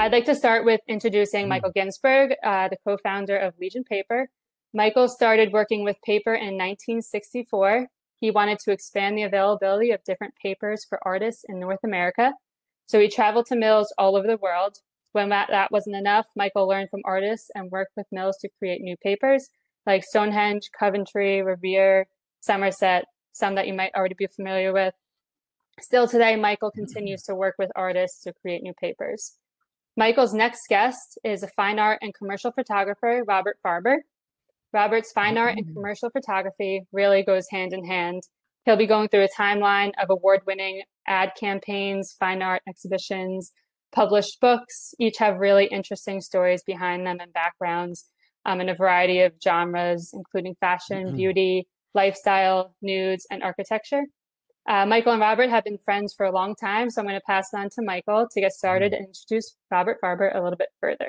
I'd like to start with introducing Michael Ginsburg, the co-founder of Legion Paper. Michael started working with paper in 1964. He wanted to expand the availability of different papers for artists in North America. So he traveled to mills all over the world. When that wasn't enough, Michael learned from artists and worked with mills to create new papers like Stonehenge, Coventry, Revere, Somerset, some that you might already be familiar with. Still today, Michael continues to work with artists to create new papers. Michael's next guest is a fine art and commercial photographer, Robert Farber. Robert's fine art and commercial photography really goes hand in hand. He'll be going through a timeline of award-winning ad campaigns, fine art exhibitions, published books. Each have really interesting stories behind them and backgrounds in a variety of genres, including fashion, beauty, lifestyle, nudes, and architecture. Michael and Robert have been friends for a long time, so I'm going to pass it on to Michael to get started and introduce Robert Farber a little bit further.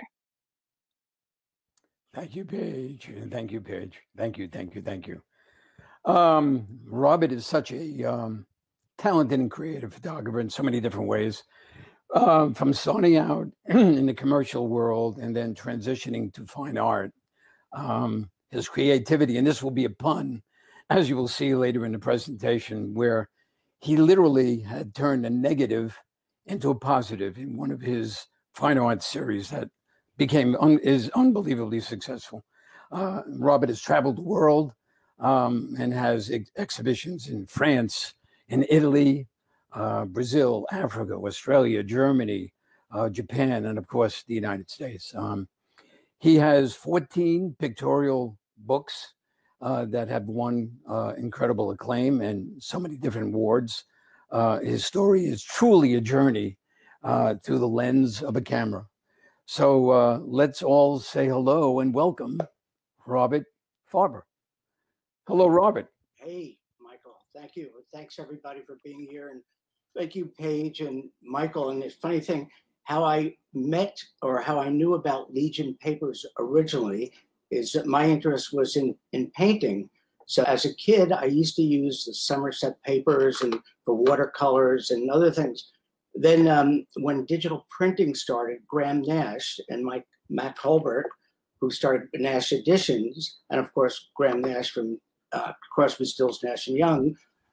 Thank you, Paige. And thank you, Paige. Thank you. Robert is such a talented and creative photographer in so many different ways. From starting out in the commercial world and then transitioning to fine art, his creativity, and this will be a pun, as you will see later in the presentation, where he literally had turned a negative into a positive in one of his fine art series that is unbelievably successful. Robert has traveled the world and has exhibitions in France, in Italy, Brazil, Africa, Australia, Germany, Japan, and of course, the United States. He has 14 pictorial books that have won incredible acclaim and so many different awards. His story is truly a journey through the lens of a camera. So let's all say hello and welcome Robert Farber. Hello, Robert. Hey, Michael. Thank you. Thanks, everybody, for being here. And thank you, Paige and Michael. And it's a funny thing, how I met or how I knew about Legion Papers originally is that my interest was in painting. So as a kid, I used to use the Somerset papers and for watercolors and other things. Then when digital printing started, Graham Nash and Matt Colbert, who started Nash Editions, and of course, Graham Nash from Crosby, Stills, Nash & Young,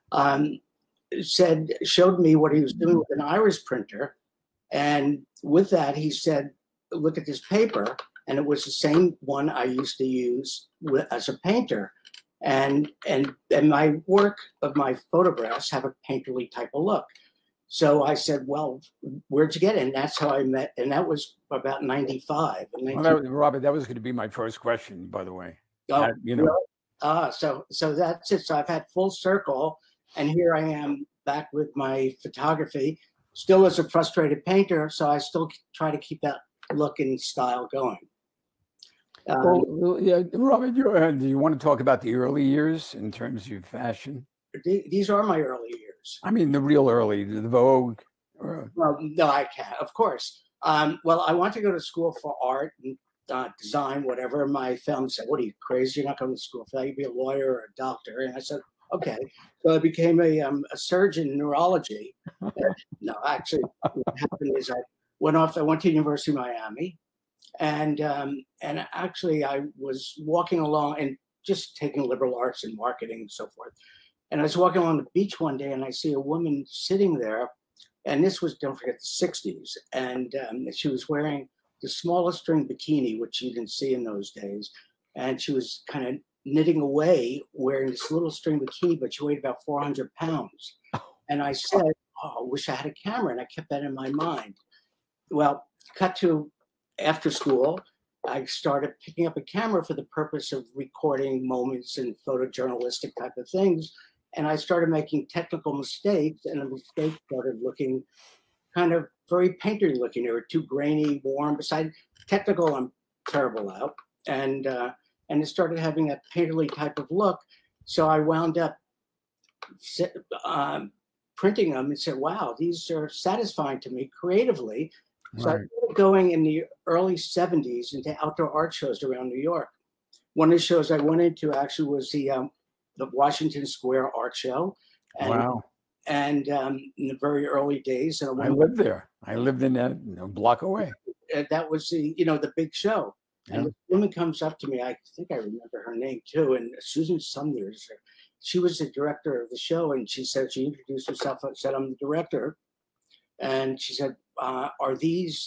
showed me what he was doing with an iris printer. And with that, he said, look at this paper. And it was the same one I used to use as a painter. And my work of my photographs have a painterly type of look. So I said, well, where'd you get it? And that's how I met. And that was about 95. Robert, that was going to be my first question, by the way. Oh, you know. So that's it. So I've had full circle. And here I am back with my photography, still as a frustrated painter. So I still try to keep that look and style going. Well, yeah, Robert, do you want to talk about the early years in terms of fashion? These are my early years. I mean, the real early, the Vogue. Well, no, I can't, of course. Well, I want to go to school for art and design, whatever. My family said, what are you, crazy? You're not going to school for that. You'd be a lawyer or a doctor. And I said, okay. So I became a surgeon in neurology. No, actually, what happened is I went to University of Miami. And actually, I was walking along and just taking liberal arts and marketing and so forth. And I was walking along the beach one day, and I see a woman sitting there, and this was, don't forget, the 60s. And she was wearing the smallest string bikini, which you didn't see in those days. And she was kind of knitting away, wearing this little string bikini, but she weighed about 400 pounds. And I said, oh, I wish I had a camera. And I kept that in my mind. Well, cut to after school, I started picking up a camera for the purpose of recording moments and photojournalistic type of things. And I started making technical mistakes, and the mistakes started looking kind of very painterly looking. They were too grainy, warm. Besides technical, I'm terrible out. And it started having that painterly type of look. So I wound up printing them and said, wow, these are satisfying to me creatively. So I started going in the early 70s into outdoor art shows around New York. One of the shows I went into actually was the Washington Square Art Show. And, wow. And in the very early days. I lived there. I lived in a block away. that was the, the big show. Yeah. And the woman comes up to me. I think I remember her name too. And Susan Sumner's. She was the director of the show, and she introduced herself and said, "I'm the director." And she said, "Are these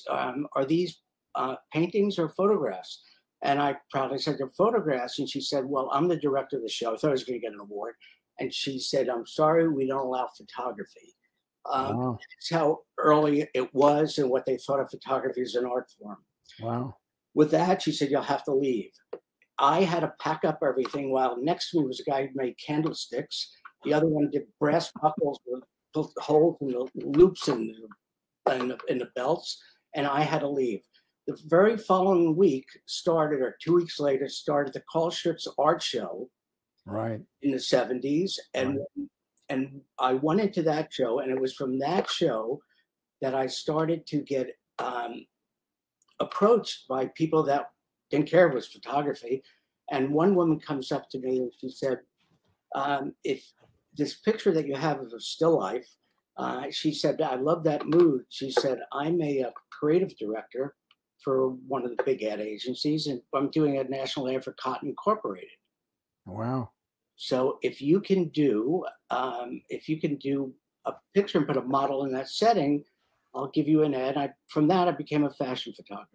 paintings or photographs?" And I proudly said, "They're photographs." And she said, "Well, I'm the director of the show." I thought I was going to get an award. And she said, "I'm sorry, we don't allow photography." Wow. That's how early it was and what they thought of photography as an art form. Wow. With that, she said, "You'll have to leave." I had to pack up everything, while next to me was a guy who made candlesticks. The other one did brass buckles with holes in the loops in the belts, and I had to leave. The very following week started, or 2 weeks later, started the Kohlschutz Art Show, right, in the 70s. And, right. and I went into that show, and it was from that show that I started to get approached by people that didn't care if it was photography. And one woman comes up to me and she said, "If this picture that you have of a still life," she said, "I love that mood." She said, "I'm a creative director for one of the big ad agencies, and I'm doing a national ad for Cotton Incorporated. Wow. So if you can do a picture and put a model in that setting, I'll give you an ad." From that, I became a fashion photographer.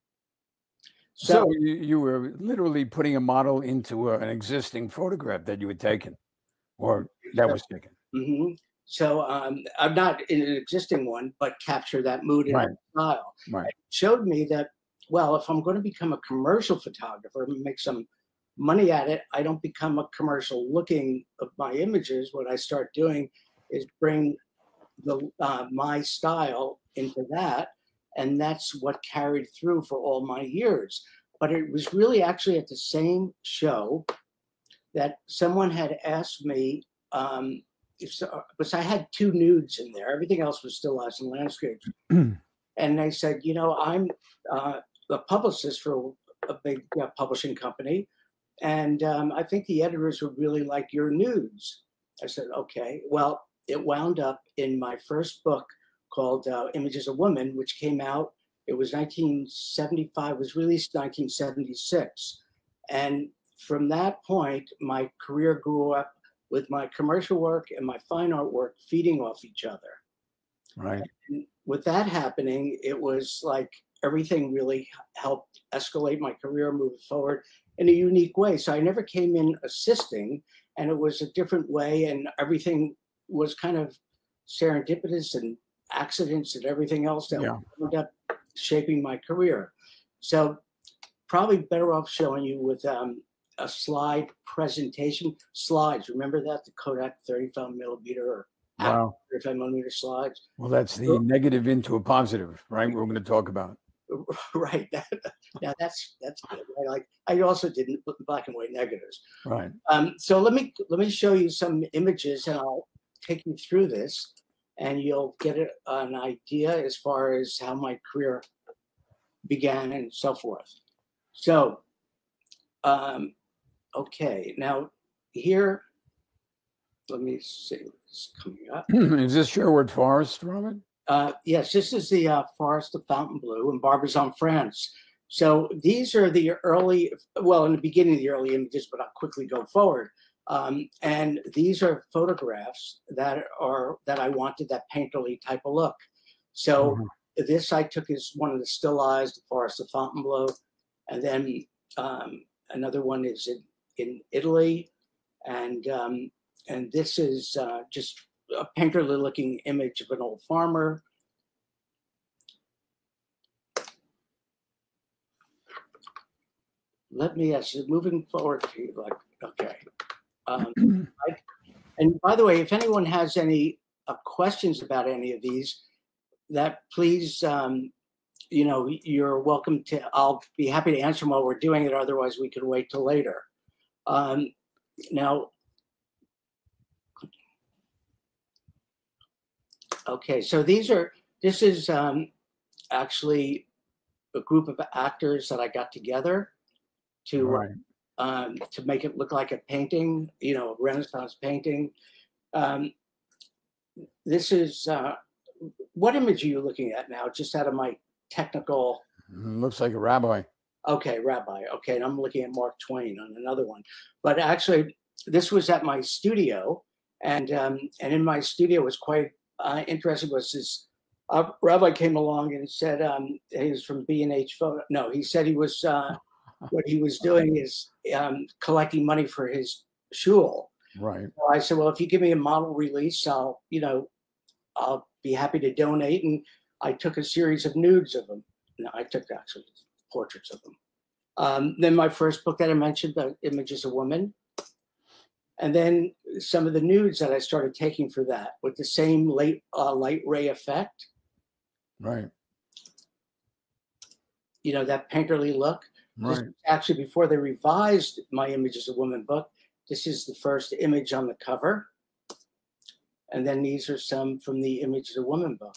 So you were literally putting a model into an existing photograph that you had taken, or that was taken. Mm-hmm. So I'm not in an existing one, but capture that mood and Right. style. Right. It showed me that, well, if I'm going to become a commercial photographer and make some money at it, I don't become a commercial looking of my images. What I start doing is bring my style into that. And that's what carried through for all my years. But it was really actually at the same show that someone had asked me, because I had 2 nudes in there. Everything else was still lives and landscapes. And they said, "I'm the publicist for a big publishing company. And I think the editors would really like your nudes." I said, "Okay." Well, it wound up in my first book called Images of Women, which came out, it was 1975, was released 1976. And from that point, my career grew up with my commercial work and my fine art work feeding off each other. Right. And with that happening, it was like everything really helped escalate my career, move forward in a unique way. So I never came in assisting, and it was a different way, and everything was kind of serendipitous and accidents and everything else that wound up shaping my career. So probably better off showing you with a slide presentation. Slides, remember that? The Kodak 35 millimeter or 35 millimeter slides. Well, that's the negative into a positive, right? We're going to talk about. Right. Now that's good. Right? I also did black and white negatives. Right. So let me show you some images, and I'll take you through this, and you'll get an idea as far as how my career began and so forth. So, okay, now here, let me see what's coming up. Is this Sherwood Forest, Robert? Yes, this is the Forest of Fontainebleau in Barbizon, France. So these are the early, well, in the beginning of the early images, but I'll quickly go forward. And these are photographs that I wanted that painterly type of look. So this I took as one of the still eyes, the Forest of Fontainebleau, and then another one is in Italy, and this is just a painterly looking image of an old farmer. Let me moving forward to you, like, okay. And by the way, if anyone has any questions about any of these, that please, you're welcome to. I'll be happy to answer them while we're doing it. Otherwise, we could wait till later. Now, okay, so this is actually a group of actors that I got together to make it look like a painting, a Renaissance painting. This is, what image are you looking at now? Just out of my technical. Looks like a rabbi. Okay, rabbi. Okay, and I'm looking at Mark Twain on another one. But actually, this was at my studio, and in my studio was quite interesting. Was this rabbi came along and said he was from B&H Photo. No, he said he was what he was doing is collecting money for his shul. Right. So I said, well, if you give me a model release, I'll be happy to donate. And I took a series of nudes of him. No, I took actually portraits of them. Then my first book that I mentioned, The Images of Women. And then some of the nudes that I started taking for that with the same light ray effect. Right. You know, that painterly look. Right. Actually, before they revised my Images of Women book, this is the first image on the cover. And then these are some from the Images of Women book.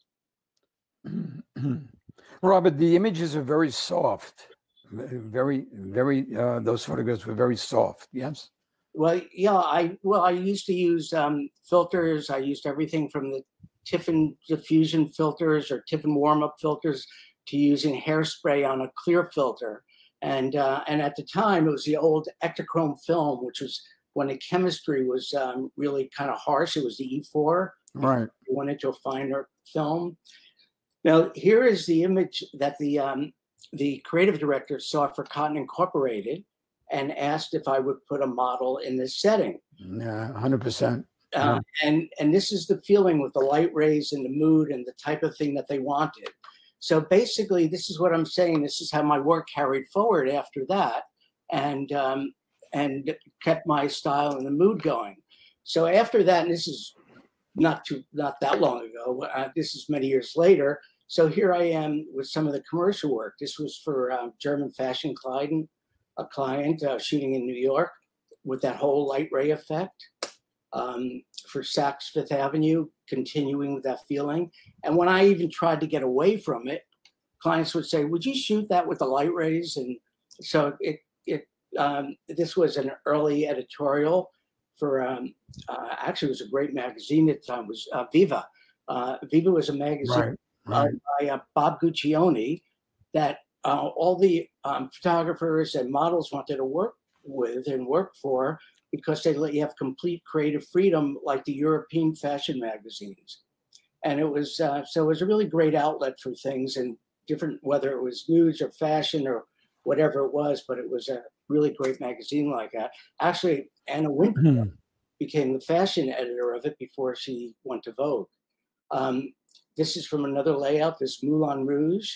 Robert, the images are very soft. Very, those photographs were very soft. Yes. Well, yeah, I used to use filters. I used everything from the Tiffin diffusion filters or Tiffin warm-up filters to using hairspray on a clear filter. And at the time, it was the old Ektachrome film, which was when the chemistry was really kind of harsh. It was the E4. Right. It went into a finer film. Now, here is the image that the creative director saw for Cotton Incorporated and asked if I would put a model in this setting. Yeah, 100%. And this is the feeling with the light rays and the mood and the type of thing that they wanted. So basically, this is what I'm saying. This is how my work carried forward after that, and kept my style and the mood going. So after that, and this is not that long ago. This is many years later. So here I am with some of the commercial work. This was for German fashion client, a client shooting in New York with that whole light ray effect. For Saks Fifth Avenue, continuing with that feeling. And when I even tried to get away from it, clients would say, would you shoot that with the light rays? And so this was an early editorial for, actually it was a great magazine at the time, was Viva. Viva was a magazine by Bob Guccione that all the photographers and models wanted to work with and work for, because they let you have complete creative freedom like the European fashion magazines. And it was, so it was a really great outlet for things and different, whether it was news or fashion or whatever it was, but it was a really great magazine like that. Actually, Anna Wintour became the fashion editor of it before she went to Vogue. This is from another layout, this Moulin Rouge.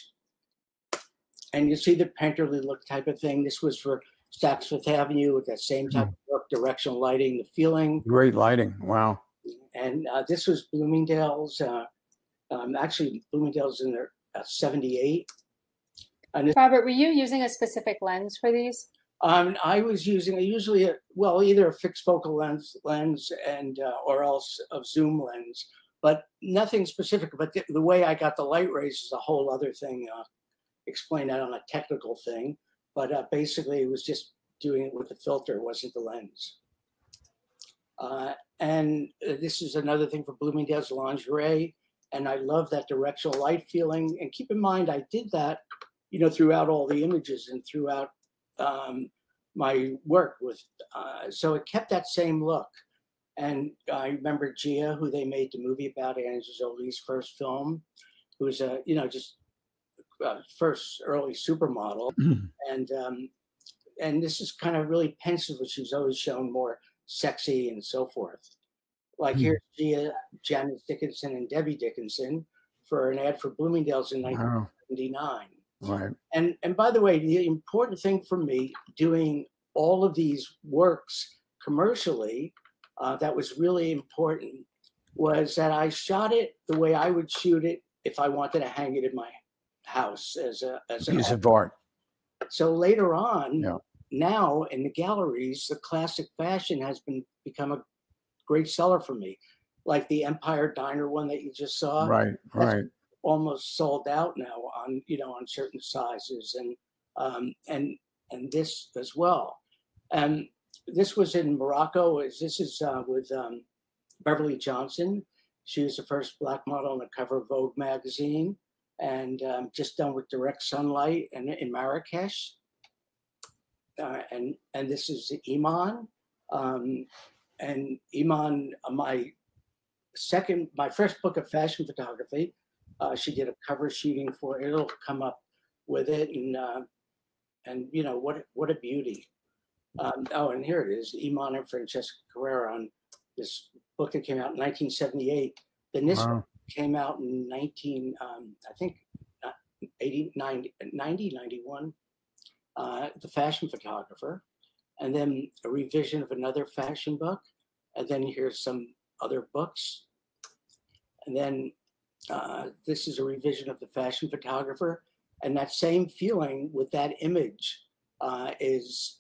And you see the painterly look type of thing. This was for Saks Fifth Avenue with that same type of look, directional lighting, the feeling. Great lighting, wow. And this was Bloomingdale's. Actually, Bloomingdale's in their 78. And Robert, were you using a specific lens for these? I was using usually either a fixed focal lens and or else a zoom lens, but nothing specific. But the way I got the light rays is a whole other thing. Explain that on a technical thing, but basically it was just doing it with the filter, it wasn't the lens. And this is another thing for Bloomingdale's lingerie, and I love that directional light feeling. And keep in mind, I did that, throughout all the images and throughout my work with, so it kept that same look. And I remember Gia, who they made the movie about, Angelina Jolie's first film, who was a, just first early supermodel. And this is kind of really pensive, which she's always shown more sexy and so forth. Like here's Gia, Janice Dickinson, and Debbie Dickinson for an ad for Bloomingdale's in 1979. Right. And by the way, the important thing for me doing all of these works commercially, that was really important, was that I shot it the way I would shoot it if I wanted to hang it in my house as a piece of art. So later on, now in the galleries, the classic fashion has become a great seller for me. Like the Empire Diner one that you just saw. Right. Almost sold out now on certain sizes, and this as well. And this was in Morocco. This is with Beverly Johnson. She was the first Black model on the cover of Vogue magazine. and just done with direct sunlight and in Marrakesh. And this is Iman. And Iman, my first book of fashion photography, she did a cover shooting for it. It'll come up with it, and you know what a beauty. Oh, and here it is, Iman and Francesca Carrera on this book that came out in 1978. Then this Wow. came out in 91. The Fashion Photographer, and then a revision of another fashion book, and then here's some other books, and then this is a revision of The Fashion Photographer, and that same feeling with that image is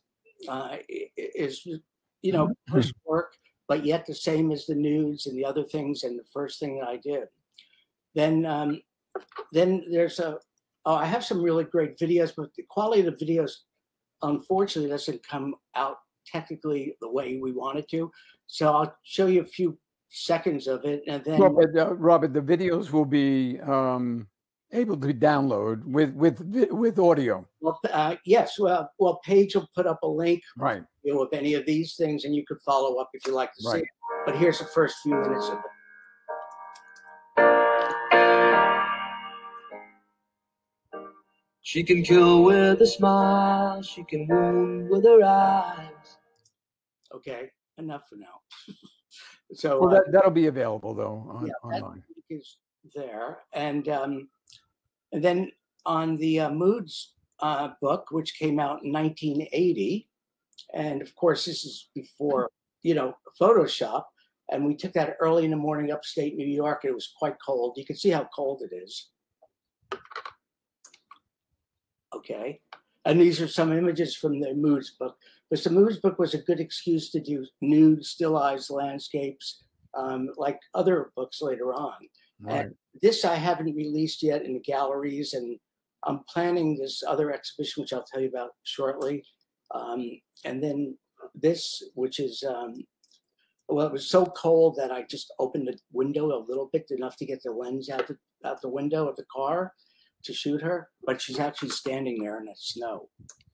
you know, first work, but yet the same as the nudes and the other things, and the first thing that I did. Then there's I have some really great videos, but the quality of the videos, unfortunately, doesn't come out technically the way we want it to. So I'll show you a few seconds of it, and then Robert, the videos will be able to be downloaded with audio. Well, yes. Well, Paige will put up a link, right, you know, of any of these things, and you could follow up if you like to see it. But here's the first few minutes of it. She can kill with a smile, she can wound with her eyes. Okay, enough for now. So well, that'll be available though online. That is there, and then on the Moods book, which came out in 1980, and of course this is before, you know, Photoshop, and we took that early in the morning upstate New York. It was quite cold. You can see how cold it is. Okay, and these are some images from the Moods book. But the Moods book was a good excuse to do nude, stylized landscapes, like other books later on. Right. And this I haven't released yet in the galleries, and I'm planning this other exhibition, which I'll tell you about shortly. And then this, which is, well, it was so cold that I just opened the window a little bit, enough to get the lens out the window of the car to shoot her, but she's actually standing there in the snow.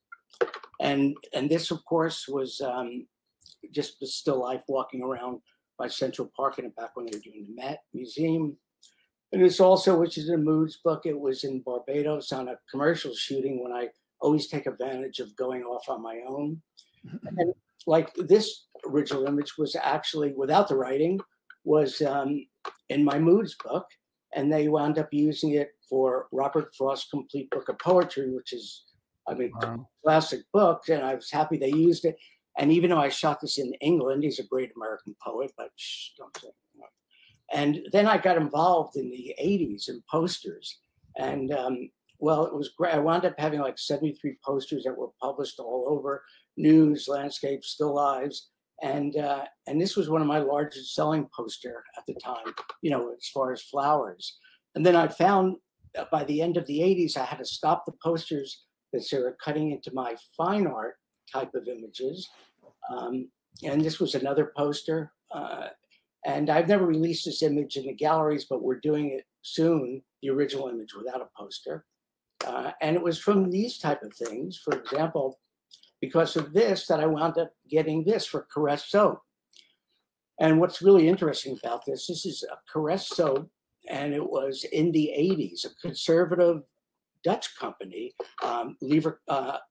And this, of course, was just the still life walking around by Central Park in the back when they were doing the Met Museum. And this also, which is a Moods book, it was in Barbados on a commercial shooting when I always take advantage of going off on my own. And like this original image was actually, without the writing, was in my Moods book. And they wound up using it for Robert Frost's Complete Book of Poetry, which is, I mean, wow, classic book. And I was happy they used it. And even though I shot this in England, he's a great American poet, but shh, don't say that. And then I got involved in the 80s in posters. And well, it was great. I wound up having like 73 posters that were published all over, news, landscapes, still lives. And this was one of my largest selling poster at the time, you know, as far as flowers. And then I found by the end of the 80s, I had to stop the posters that they were cutting into my fine art type of images. And this was another poster. And I've never released this image in the galleries, but we're doing it soon, the original image without a poster. And it was from these type of things, for example, because of this, that I wound up getting this for Caress soap. And what's really interesting about this is a Caress soap, and it was in the 80s, a conservative Dutch company, Lever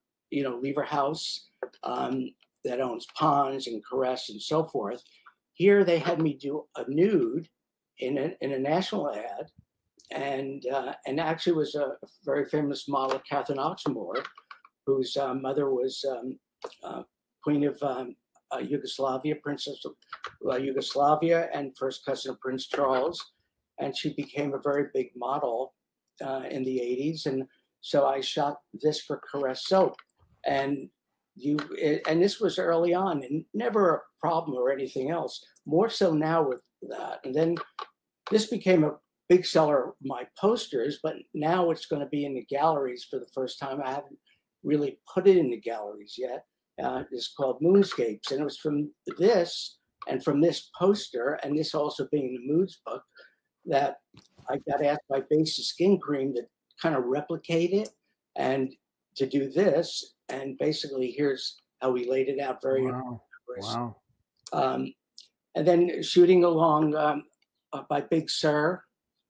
House, that owns Pond's and Caress and so forth. Here they had me do a nude in a national ad, and actually was a very famous model, Catherine Oxenborg, whose mother was Queen of Yugoslavia, Princess of Yugoslavia, and first cousin of Prince Charles. And she became a very big model in the 80s. And so I shot this for Caress soap. And this was early on, and never a problem or anything else. More so now with that. And then this became a big seller of my posters, but now it's going to be in the galleries for the first time. I haven't really put it in the galleries yet. It's called Moonscapes, and it was from this and from this poster, and this also being the Moods book, that I got asked by Basic Skin Cream to kind of replicate it and to do this. And basically, here's how we laid it out. Very Wow. And then shooting along by Big Sur.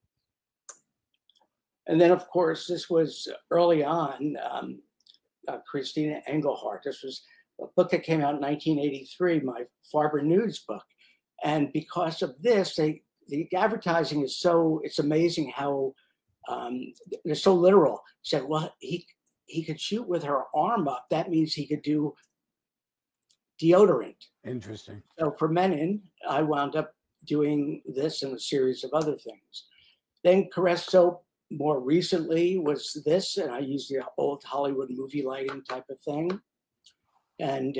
And then, of course, this was early on, Christina Engelhardt. This was a book that came out in 1983, my Farber Nudes book. And because of this, the advertising is it's amazing how they're so literal. He said, well, he could shoot with her arm up. That means he could do deodorant. Interesting. So for Menon, I wound up doing this and a series of other things. Then Caress Soap more recently was this, and I used the old Hollywood movie lighting type of thing. And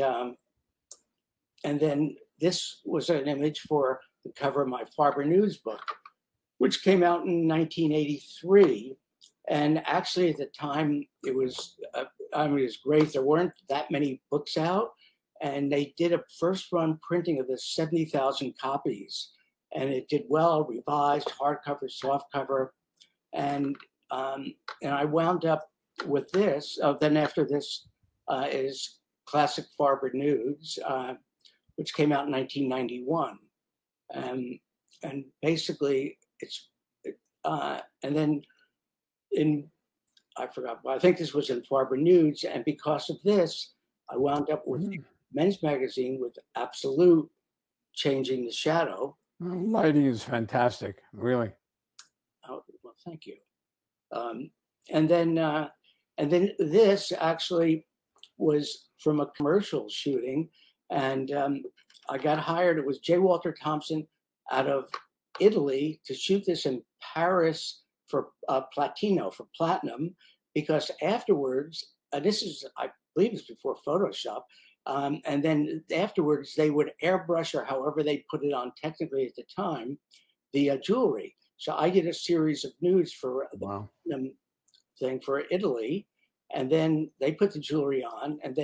then this was an image for the cover of my Farber Nudes book, which came out in 1983. And actually, at the time, it was great. There weren't that many books out, and they did a first run printing of this 70,000 copies, and it did well, revised, hardcover, softcover, and I wound up with this. Then after this is Classic Farber Nudes, which came out in 1991, and basically and then I forgot, but I think this was in Farber Nudes, and because of this, I wound up with Men's Magazine with Absolute changing the shadow. Lighting is fantastic, really. Oh, well, thank you. And then this actually was from a commercial shooting, and I got hired. It was J. Walter Thompson out of Italy to shoot this in Paris for platinum, because afterwards, this is, I believe it's before Photoshop, and then afterwards they would airbrush, or however they put it on technically at the time, the jewelry. So I did a series of nudes for the platinum thing for Italy, and then they put the jewelry on, and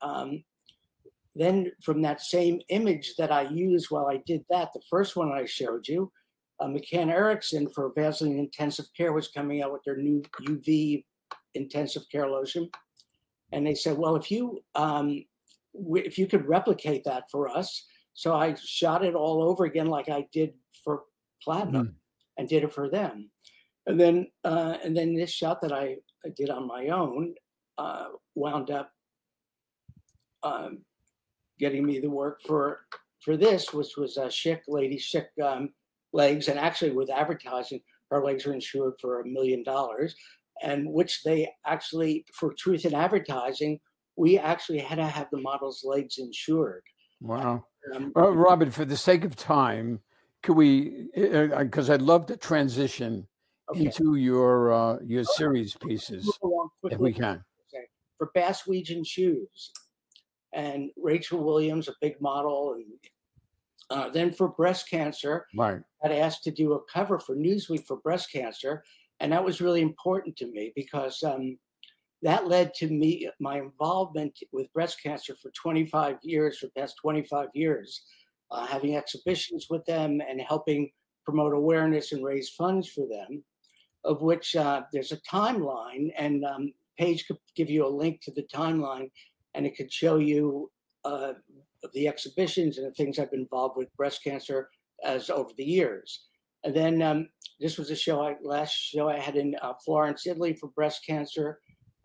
then from that same image that I used while I did that, the first one I showed you, McCann Erickson for Vaseline Intensive Care was coming out with their new UV intensive care lotion. And they said, well, if you could replicate that for us. So I shot it all over again like I did for platinum and did it for them. And then this shot that I did on my own wound up getting me the work for this, which was a chic legs, and actually with advertising, her legs are insured for $1 million, and which they actually, for truth in advertising, we actually had to have the model's legs insured. Wow. Robert, for the sake of time, could we, because I'd love to transition into your series pieces, if we can. Okay. For Baswegian shoes, and Rachel Williams, a big model, and then for breast cancer, right, got asked to do a cover for Newsweek for breast cancer, and that was really important to me because that led to my involvement with breast cancer for 25 years, for the past 25 years, having exhibitions with them and helping promote awareness and raise funds for them, of which there's a timeline, and Paige could give you a link to the timeline, and it could show you the exhibitions and the things I've been involved with breast cancer as over the years. And then this was a last show I had in Florence, Italy for breast cancer.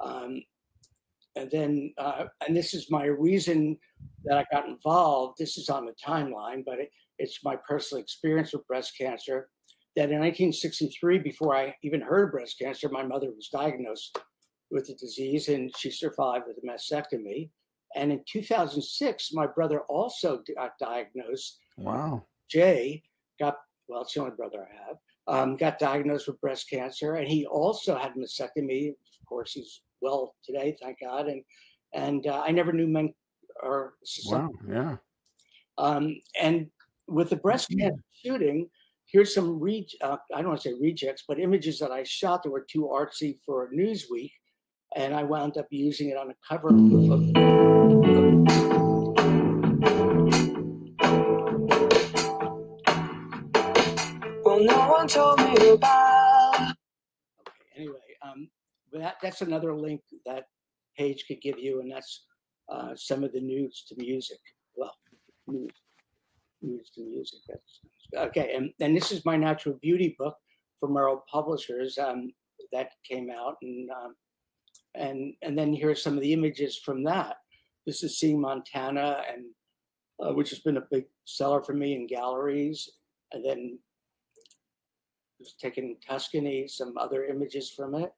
And this is my reason that I got involved. This is on the timeline, but it's my personal experience with breast cancer. That in 1963, before I even heard of breast cancer, my mother was diagnosed with the disease, and she survived with a mastectomy. And in 2006, my brother also got diagnosed. Wow. Jay it's the only brother I have, got diagnosed with breast cancer, and he also had a mastectomy. Of course, he's well today, thank God. And I never knew men or. Wow, yeah. And with the breast cancer shooting, here's some, I don't want to say rejects, but images that I shot that were too artsy for Newsweek. And I wound up using it on a cover Well, no one told me about that's another link that page could give you, and that's some of the nudes to music. Well, nudes to music. That's okay. And this is my natural beauty book from Merrill Publishers that came out, and then here's some of the images from that. This is seeing Montana, and which has been a big seller for me in galleries, and then just taking Tuscany, some other images from it.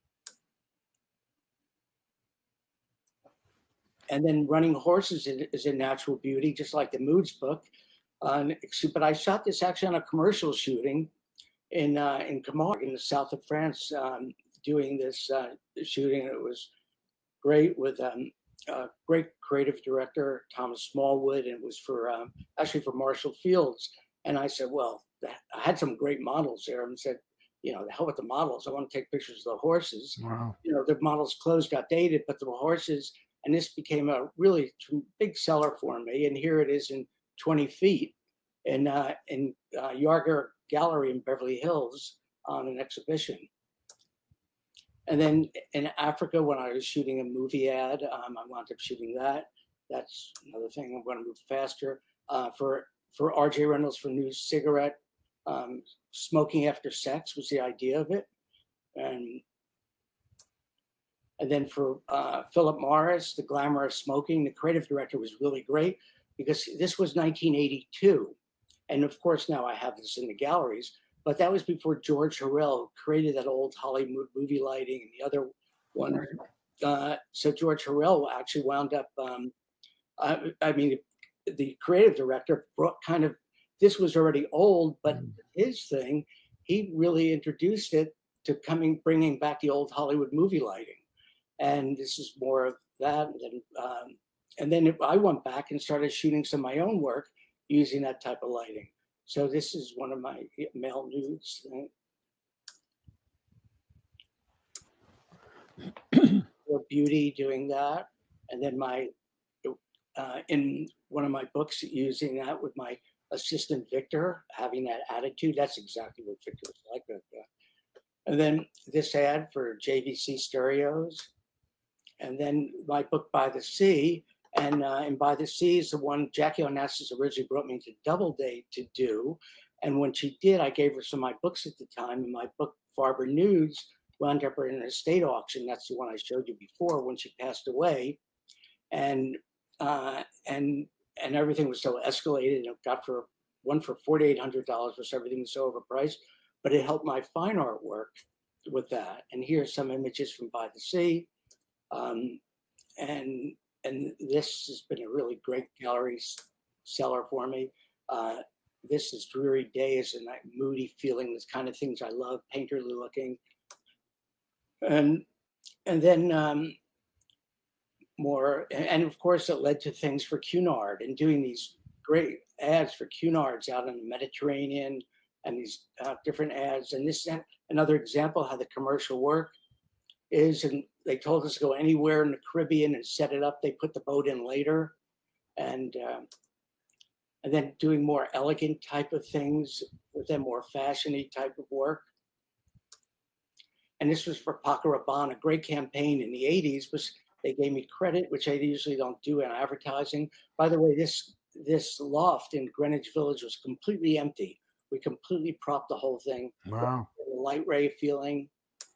And then Running Horses is a natural beauty, just like the Moods book. But I shot this actually on a commercial shooting in Camargue in the south of France, doing this shooting. And it was great with great creative director, Thomas Smallwood, and it was for actually for Marshall Fields. And I said, well, I had some great models there, and said, you know, the hell with the models. I want to take pictures of the horses. Wow. You know, the models' clothes got dated, but the horses, and this became a really big seller for me. And here it is in 20 feet in Yarger Gallery in Beverly Hills on an exhibition. And then in Africa, when I was shooting a movie ad, I wound up shooting that. That's another thing. I'm going to move faster. For R.J. Reynolds for New Cigarette, smoking after sex was the idea of it. And then for Philip Morris, The Glamour of Smoking, the creative director was really great because this was 1982. And of course, now I have this in the galleries, but that was before George Harrell created that old Hollywood movie lighting and the other one. So George Harrell actually wound up, I mean, the creative director brought kind of, this was already old, but his thing, he really introduced it to bringing back the old Hollywood movie lighting. And this is more of that. And then I went back and started shooting some of my own work using that type of lighting. So this is one of my male nudes. For beauty, doing that. And then in one of my books, using that with my assistant Victor, having that attitude. That's exactly what Victor was like. And then this ad for JVC Stereos. And then my book By the Sea, and By the Sea is the one Jackie Onassis originally brought me to Doubleday to do. And when she did, I gave her some of my books at the time, and my book Farber Nudes wound up in an estate auction. That's the one I showed you before when she passed away, and everything was so escalated. And it got for one for $4,800, which everything was so overpriced, but it helped my fine art work with that. And here's some images from By the Sea. And this has been a really great gallery seller for me. This is Dreary Days and that moody feeling, this kind of things I love, painterly looking. And then more, and of course it led to things for Cunard and doing these great ads for Cunards out in the Mediterranean and these different ads. And this is another example how the commercial work is, and they told us to go anywhere in the Caribbean and set it up. They put the boat in later, and then doing more elegant type of things with them, more fashiony type of work. And this was for Paco Rabanne, a great campaign in the 80s, was they gave me credit, which I usually don't do in advertising. By the way, this loft in Greenwich Village was completely empty. We completely propped the whole thing. Wow. The light ray feeling.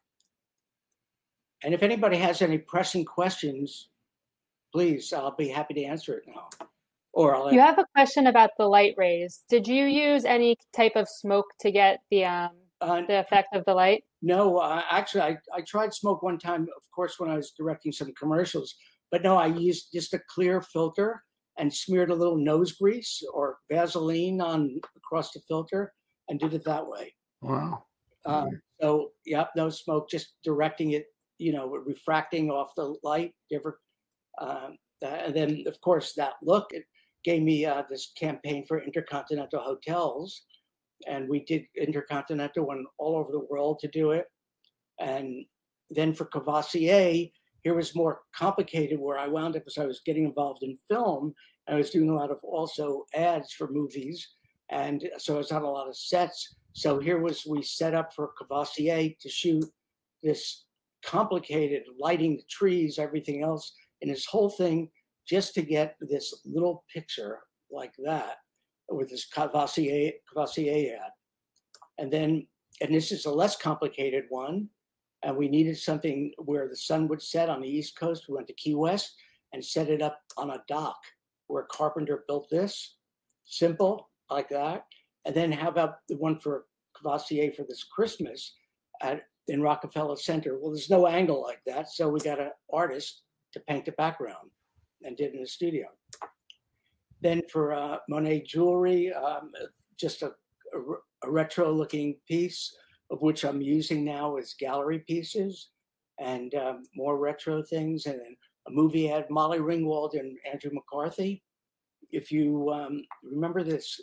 And if anybody has any pressing questions, please, I'll be happy to answer it now. Or you have a question about the light rays. Did you use any type of smoke to get the effect of the light? No, actually, I tried smoke one time, of course, when I was directing some commercials. But no, I used just a clear filter and smeared a little nose grease or Vaseline across the filter and did it that way. Wow. So, yeah, no smoke, just directing it, you know, refracting off the light. And then, of course, that look, it gave me this campaign for Intercontinental Hotels. And we did Intercontinental, went all over the world to do it. And then for Cavassier, here was more complicated, where I wound up as I was getting involved in film. And I was doing a lot of also ads for movies. And so I was on a lot of sets. So here we set up for Cavassier to shoot this complicated, lighting the trees, everything else, and this whole thing just to get this little picture like that with this Cavassier ad. And this is a less complicated one. And we needed something where the sun would set on the East Coast. We went to Key West and set it up on a dock where a carpenter built this, simple like that. And then how about the one for Cavassier for this Christmas in Rockefeller Center? Well, there's no angle like that. So we got an artist to paint the background and did it in the studio. Then for Monet jewelry, just a retro looking piece of which I'm using now as gallery pieces and more retro things. And then a movie ad, Molly Ringwald and Andrew McCarthy. If you remember this,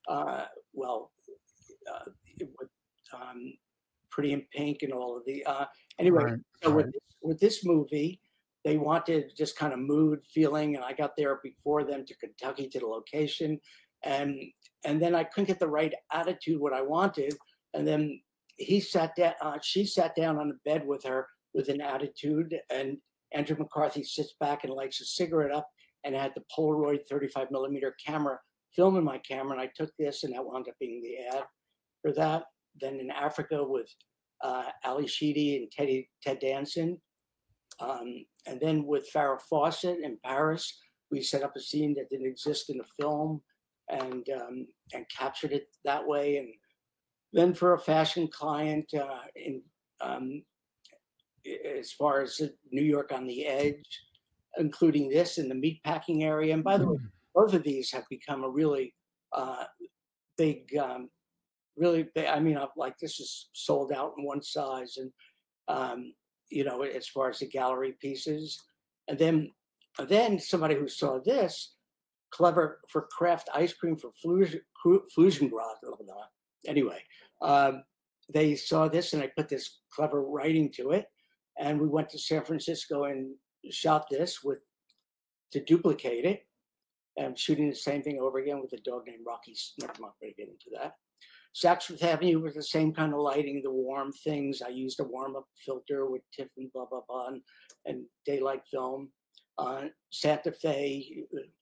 Pretty in Pink and all of the, anyway, Right, so right. with this movie, they wanted just kind of mood feeling, and I got there before them to Kentucky to the location, and then I couldn't get the right attitude, what I wanted, and then she sat down on the bed with her with an attitude, and Andrew McCarthy sits back and lights a cigarette up, and had the Polaroid 35 millimeter camera filming my camera, and I took this, and that wound up being the ad for that. Then in Africa with Ali Sheedy and Ted Danson. And then with Farrah Fawcett in Paris, we set up a scene that didn't exist in the film and captured it that way. And then for a fashion client as far as New York on the Edge, including this in the meatpacking area. And by the way, both of these have become a really big, I mean, like this is sold out in one size. And as far as the gallery pieces. And then somebody who saw this, clever for craft ice cream for Flusengrad. Anyway, they saw this and I put this clever writing to it. And we went to San Francisco and shot this to duplicate it. And shooting the same thing over again with a dog named Rocky. Never mind, I'm going to get into that. Saks Fifth Avenue was the same kind of lighting, the warm things. I used a warm-up filter with Tiffany, blah, blah, blah, and daylight film. Santa Fe,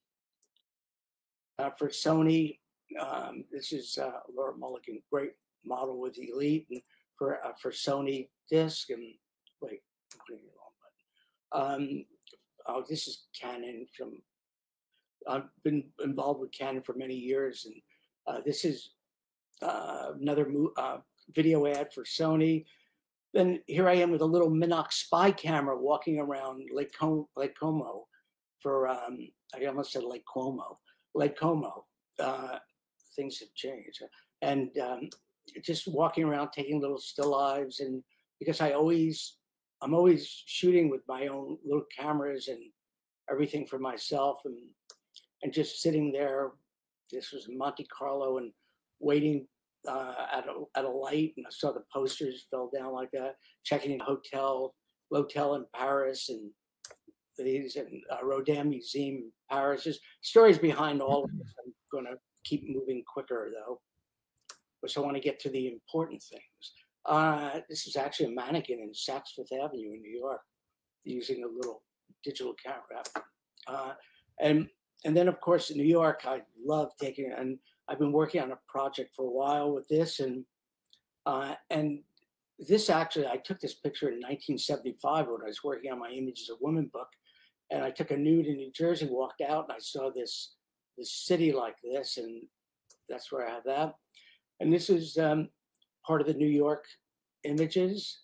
for Sony, this is Laura Mulligan, great model with Elite, and for Sony disc, and wait, I'm putting it wrong button. This is Canon I've been involved with Canon for many years, and this is another video ad for Sony. Then here I am with a little Minox spy camera walking around Lake Como for, I almost said Lake Cuomo, Lake Como. Things have changed. And just walking around taking little still lives. And because I'm always shooting with my own little cameras and everything for myself and just sitting there. This was in Monte Carlo and waiting at a light, and I saw the posters fell down like that. Checking in hotel in Paris, and these and Rodin Museum in Paris. There's stories behind all of this. I'm going to keep moving quicker though, which I want to get to the important things. This is actually a mannequin in Saks Fifth Avenue in New York, using a little digital camera. And then of course in New York, I love taking, and I've been working on a project for a while with this, and this actually, I took this picture in 1975 when I was working on my Images of Women book, and I took a nude in New Jersey, walked out, and I saw this city like this, and that's where I have that. And this is part of the New York images.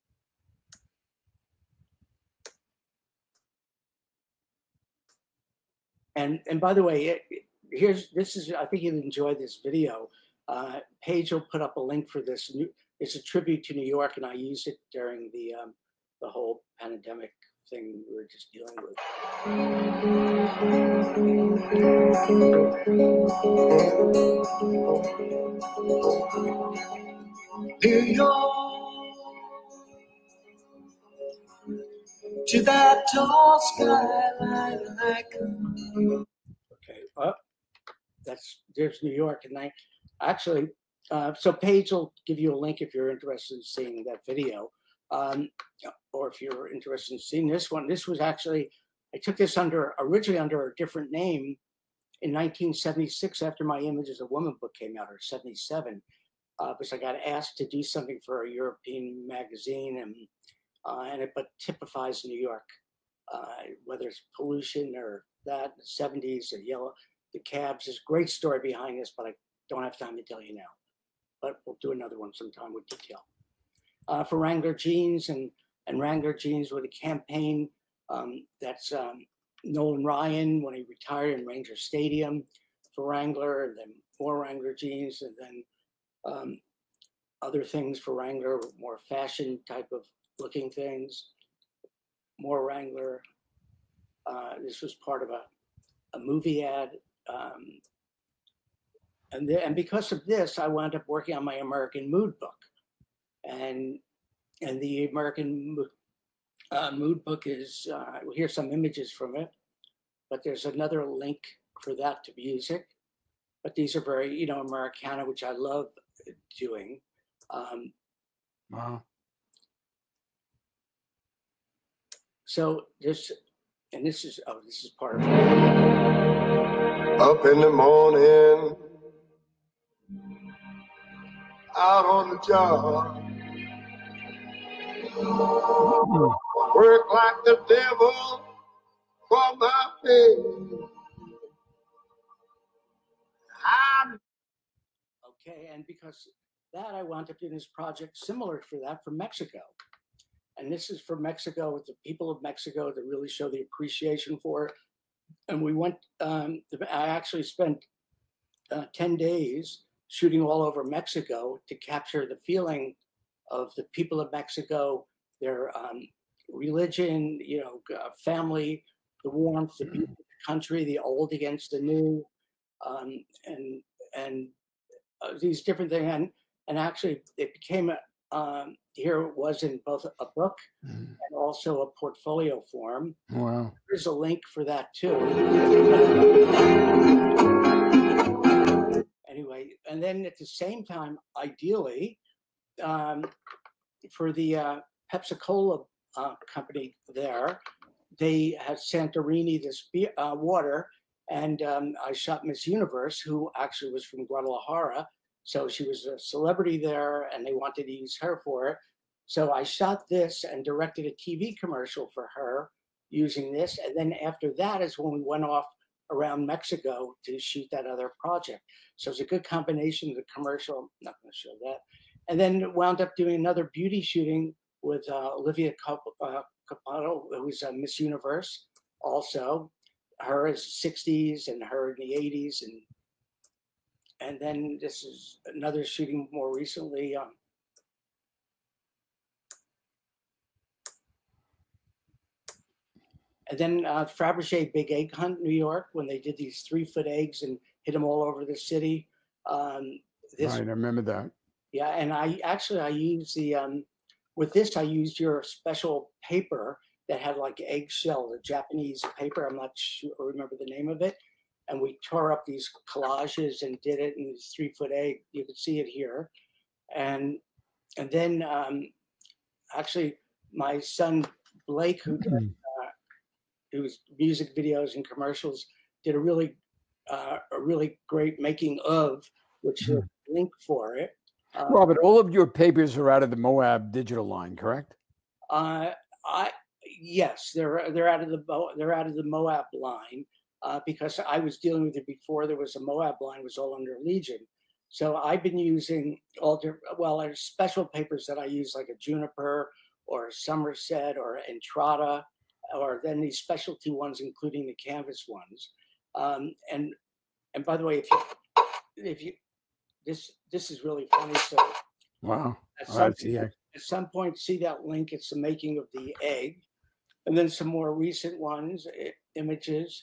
And by the way, I think you'll enjoy this video. Paige will put up a link for this. It's a tribute to New York, and I used it during the whole pandemic thing we were just dealing with. Here you go to that tall skyline I come. Okay, there's New York, and I actually, so Paige will give you a link if you're interested in seeing that video. Or if you're interested in seeing this one, this was actually, I took this originally under a different name in 1976 after my Image as a Woman book came out, or 77, because I got asked to do something for a European magazine, and it but typifies New York, whether it's pollution or that, the 70s, or yellow, the cabs. There's a great story behind this, but I don't have time to tell you now. But we'll do another one sometime with detail. For Wrangler jeans and Wrangler jeans with a campaign that's Nolan Ryan when he retired in Ranger Stadium for Wrangler, and then more Wrangler jeans, and then other things for Wrangler, more fashion type of looking things, more Wrangler. This was part of a movie ad. And because of this, I wound up working on my American Mood book. And the American Mood book is, here's some images from it, but there's another link for that to music. But these are very, Americana, which I love doing. Wow. So this is part of it. Up in the morning, out on the job, work like the devil for my pay. Okay, and because that, I wound up doing this project similar for that for Mexico. And this is for Mexico, with the people of Mexico, to really show the appreciation for it. And we went, I actually spent 10 days shooting all over Mexico to capture the feeling of the people of Mexico, their religion, family, the warmth, the beauty of the country, the old against the new, and these different things. And actually, it became here it was in both a book and also a portfolio form. Wow. There's a link for that too. Anyway, and then at the same time, ideally, for the Pepsi-Cola company there, they had Santorini, this water, and I shot Miss Universe, who actually was from Guadalajara. So she was a celebrity there, and they wanted to use her for it. So I shot this and directed a TV commercial for her using this. And then after that is when we went off around Mexico to shoot that other project. So it's a good combination of the commercial. I'm not going to show that. And then wound up doing another beauty shooting with Olivia Capaldo, who was Miss Universe also. Her is 60s and her in the 80s. And then this is another shooting more recently. And then Fabergé Big Egg Hunt, New York, when they did these 3-foot eggs and hit them all over the city. Right, I remember that. Yeah, and I used with this, I used your special paper that had like eggshell, the Japanese paper. I'm not sure, remember the name of it. And we tore up these collages and did it in this 3-foot egg. You can see it here. And then actually my son Blake, who was music videos and commercials, did a really great making of, which is a link for it. Robert, all of your papers are out of the Moab digital line, correct? Yes, they're out of the Moab line. Because I was dealing with it before there was a Moab line, was all under Legion. So I've been using there's special papers that I use, like a Juniper or a Somerset or Entrada, or then these specialty ones, including the canvas ones. And by the way, if you this is really funny. So wow, at some point, see that link? It's the making of the egg, and then some more recent ones, images.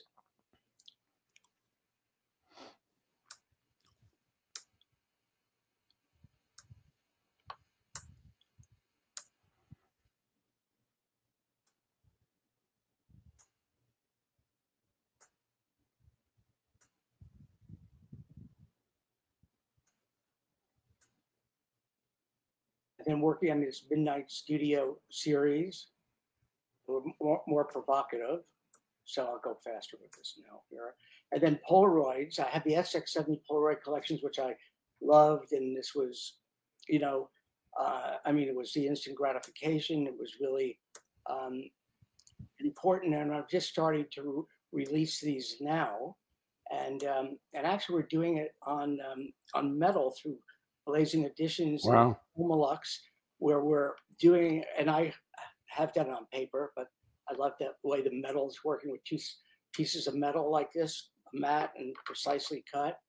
then working on this Midnight Studio series, more provocative. So I'll go faster with this now here. And then Polaroids. I had the SX70 Polaroid collections, which I loved. And this was, you know, I mean, it was the instant gratification. It was really important. And I'm just starting to release these now. And actually, we're doing it on metal through Blazing Editions. Wow. And Homalux, where we're doing, and I have done it on paper, but I love that way the metal is working with two pieces of metal like this, matte and precisely cut.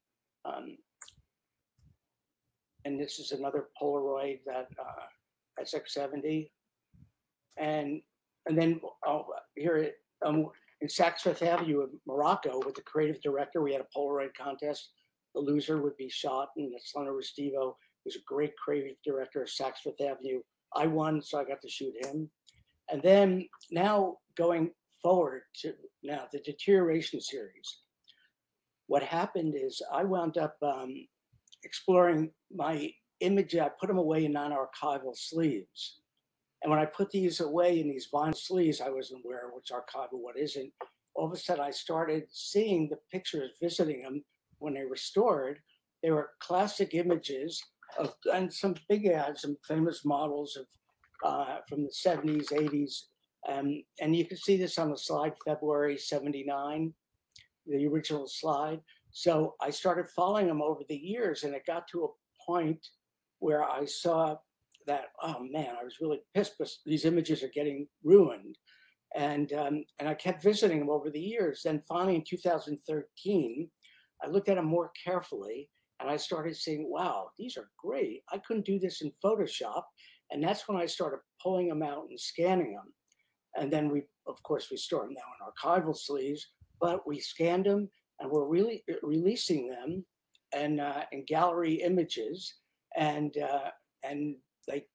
And this is another Polaroid, that SX70. And then here in Saks Fifth Avenue in Morocco with the creative director, we had a Polaroid contest. The loser would be shot, and Solano Restivo was a great creative director of Saks Fifth Avenue. I won, so I got to shoot him. And then now going forward to now the Deterioration series. What happened is I wound up exploring my image. I put them away in non-archival sleeves. And when I put these away in these vinyl sleeves, I wasn't aware what's archival, what isn't. All of a sudden, I started seeing the pictures, visiting them when they were stored. They were classic images of, and some big ads, some famous models of from the 70s, 80s. And you can see this on the slide, February 79, the original slide. So I started following them over the years, and it got to a point where I saw that, oh man, I was really pissed because these images are getting ruined. And I kept visiting them over the years. Then finally in 2013, I looked at them more carefully, and I started saying, wow, these are great. I couldn't do this in Photoshop. And that's when I started pulling them out and scanning them. And then we store them now in archival sleeves, but we scanned them, and we're really releasing them and in gallery images, and they.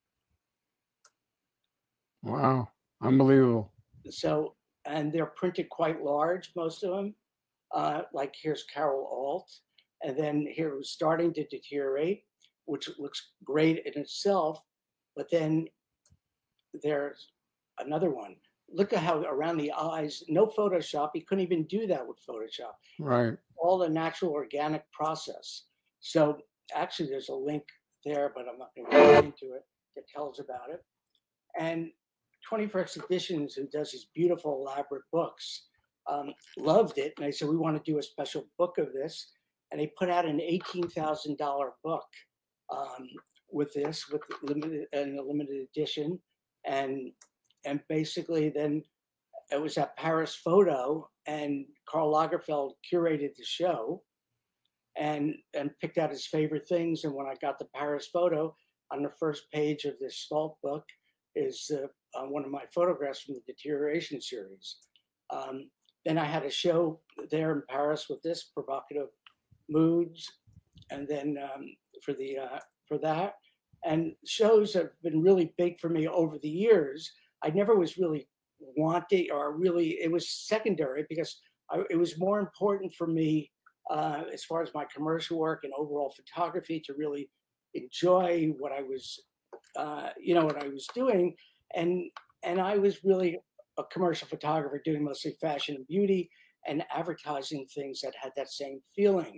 Wow, unbelievable. So, and they're printed quite large, most of them. Like here's Carol Alt, and then here it was starting to deteriorate, which looks great in itself. But then there's another one. Look at how around the eyes, no Photoshop. You couldn't even do that with Photoshop. Right. All the natural organic process. So actually there's a link there, but I'm not going to get into it, that tells about it. And 21st Editions, who does these beautiful elaborate books, loved it. And they said, we want to do a special book of this. And they put out an $18,000 book with this, with a limited edition. And basically then it was at Paris Photo, and Karl Lagerfeld curated the show and picked out his favorite things. And when I got the Paris Photo, on the first page of this sculpt book is one of my photographs from the Deterioration series. Then I had a show there in Paris with this, Provocative Moods, and then for that. And shows have been really big for me over the years. I never was really wanting, or really, it was secondary because it was more important for me as far as my commercial work and overall photography to really enjoy what I was, what I was doing. And I was really a commercial photographer doing mostly fashion and beauty and advertising things that had that same feeling.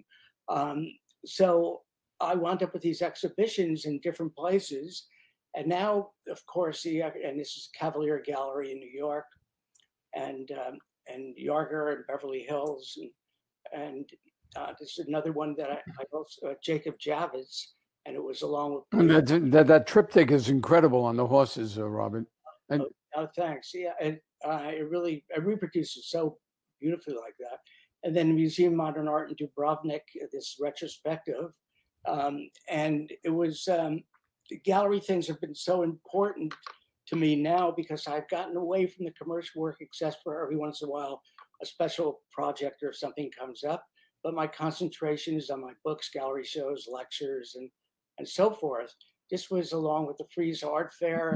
So I wound up with these exhibitions in different places. And now, of course, and this is Cavalier Gallery in New York, and Yarger in Beverly Hills, and this is another one that I also Jacob Javits, and it was along with. And that triptych is incredible on the horses, Robert. And thanks. Yeah, and it reproduces so beautifully like that. And then Museum of Modern Art in Dubrovnik, this retrospective, and it was. The gallery things have been so important to me now because I've gotten away from the commercial work, except for every once in a while a special project or something comes up. But my concentration is on my books, gallery shows, lectures, and so forth. This was along with the Frieze Art Fair,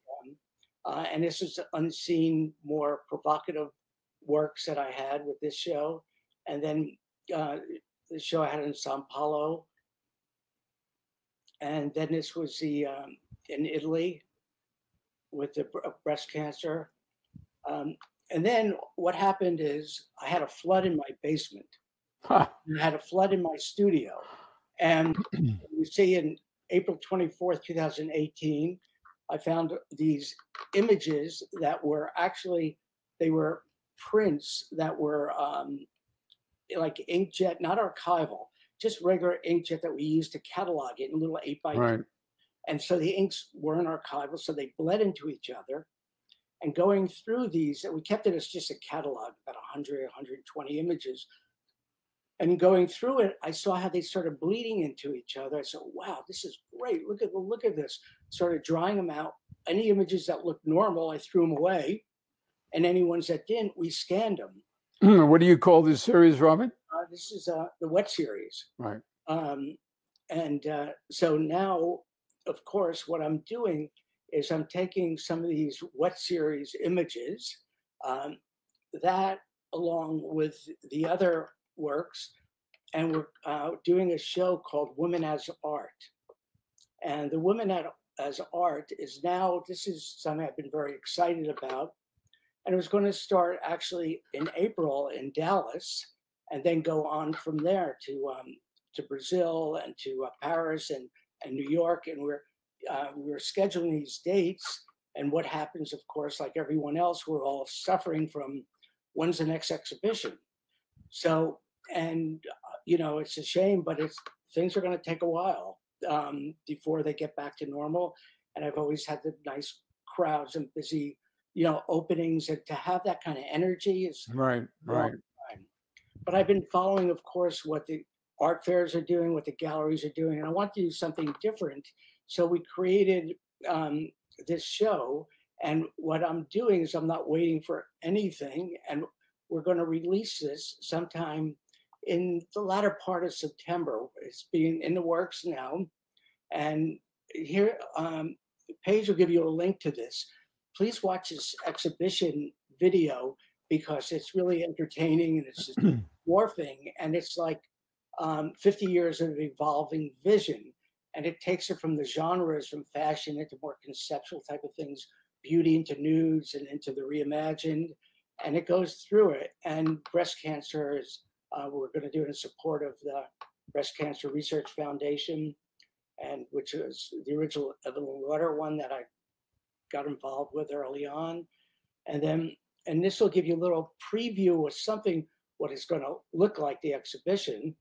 and this is unseen, more provocative works that I had with this show. And then the show I had in Sao Paulo. and then this was the in Italy with the breast cancer. And then what happened is I had a flood in my basement. Huh. I had a flood in my studio. And you see in April 24th, 2018, I found these images that were actually, they were prints that were like inkjet, not archival, just regular inkjet that we used to catalog it in little 8x10. Right. And so the inks weren't archival, so they bled into each other. And going through these, we kept it as just a catalog, about 100, 120 images. And going through it, I saw how they started bleeding into each other. I said, wow, this is great. Look at this. Started drying them out. Any images that looked normal, I threw them away. And any ones that didn't, we scanned them. What do you call this series, Robert? This is the wet series. Right. So now, of course, what I'm doing is I'm taking some of these wet series images, that along with the other works, and we're doing a show called Women as Art. And the Women as Art is now, this is something I've been very excited about. And it was going to start actually in April in Dallas, and then go on from there to Brazil and to Paris and New York. And we're scheduling these dates. And what happens, of course, like everyone else, we're all suffering from when's the next exhibition. So, and it's a shame, but things are going to take a while before they get back to normal. And I've always had the nice crowds and busy, openings, and to have that kind of energy is right. But I've been following, of course, what the art fairs are doing, what the galleries are doing, and I want to do something different. So we created this show, and what I'm doing is I'm not waiting for anything, and we're going to release this sometime in the latter part of September. It's being in the works now, and here, Paige will give you a link to this. Please watch this exhibition video because it's really entertaining, and it's just morphing, and it's like 50 years of evolving vision. And it takes it from the genres, from fashion into more conceptual type of things, beauty into nudes and into the reimagined. And it goes through it. And breast cancer is, we're going to do it in support of the Breast Cancer Research Foundation, and which was the original Evelyn Rutter one that I got involved with early on. And this will give you a little preview of something, what it's going to look like, the exhibition.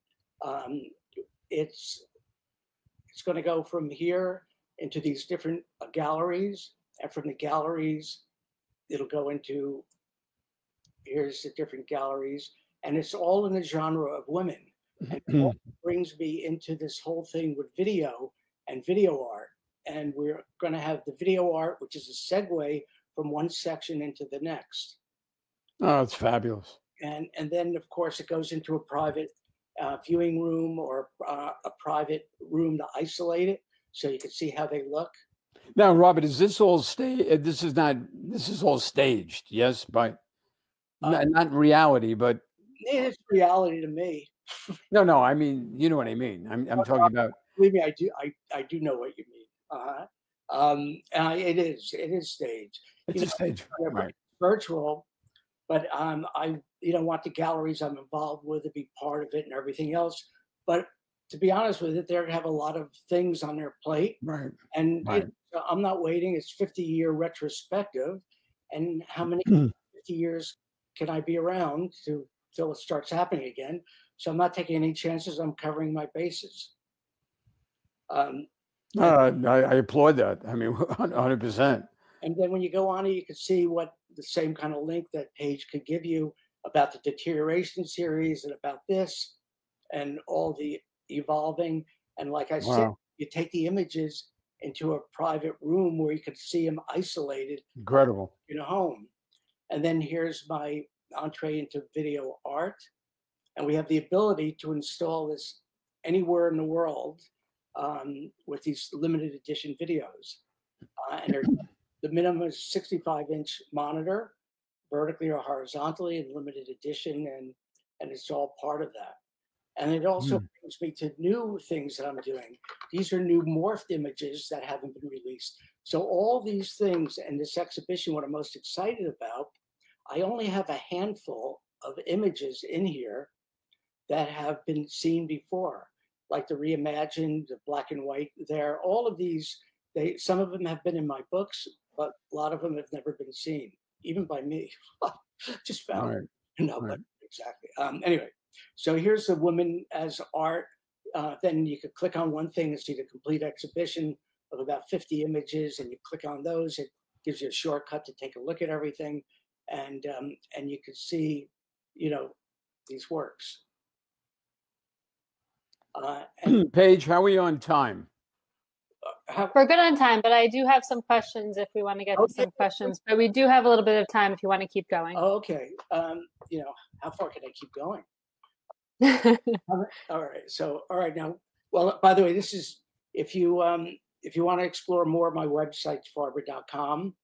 It's going to go from here into these different galleries, and from the galleries, it'll go into, here's the different galleries, and it's all in the genre of women. And it brings me into this whole thing with video and video art. And we're going to have the video art, which is a segue from one section into the next. Oh, it's fabulous. And then, of course, it goes into a private viewing room or a private room to isolate it, so you can see how they look. Now, Robert, is this all staged? This is all staged, yes, but not reality, but it's reality to me. No, I mean, you know what I mean. I'm talking about. Believe me, I do know what you mean. It is staged. It's a stage, right? Virtual, but I want the galleries I'm involved with to be part of it and everything else. But to be honest with it, they're going to have a lot of things on their plate, right? And right. I'm not waiting. It's 50-year retrospective, and how many 50 years can I be around till it starts happening again? So I'm not taking any chances. I'm covering my bases. I applaud that. I mean, 100%. And then when you go on it, you can see what the same kind of link that Paige could give you about the deterioration series and about this and all the evolving. And like I said, you take the images into a private room where you can see them isolated. Incredible. In a home. And then here's my entree into video art. And we have the ability to install this anywhere in the world with these limited edition videos. And the minimum is 65-inch monitor, vertically or horizontally, in limited edition, and it's all part of that. And it also brings me to new things that I'm doing. These are new morphed images that haven't been released. So all these things and this exhibition, what I'm most excited about, I only have a handful of images in here that have been seen before, like the reimagined, the black and white there. All of these, some of them have been in my books, but a lot of them have never been seen, even by me. Just found it. No, but exactly. Anyway, so here's the woman as art. Then you could click on one thing and see the complete exhibition of about 50 images, and you click on those. It gives you a shortcut to take a look at everything, and you can see, these works. Paige, how are we on time? We're good on time, but I do have some questions if we want to get to some questions. But we do have a little bit of time if you want to keep going. Okay. How far can I keep going? All right. So, all right now. Well, by the way, this is if you want to explore more, my website's farber.com,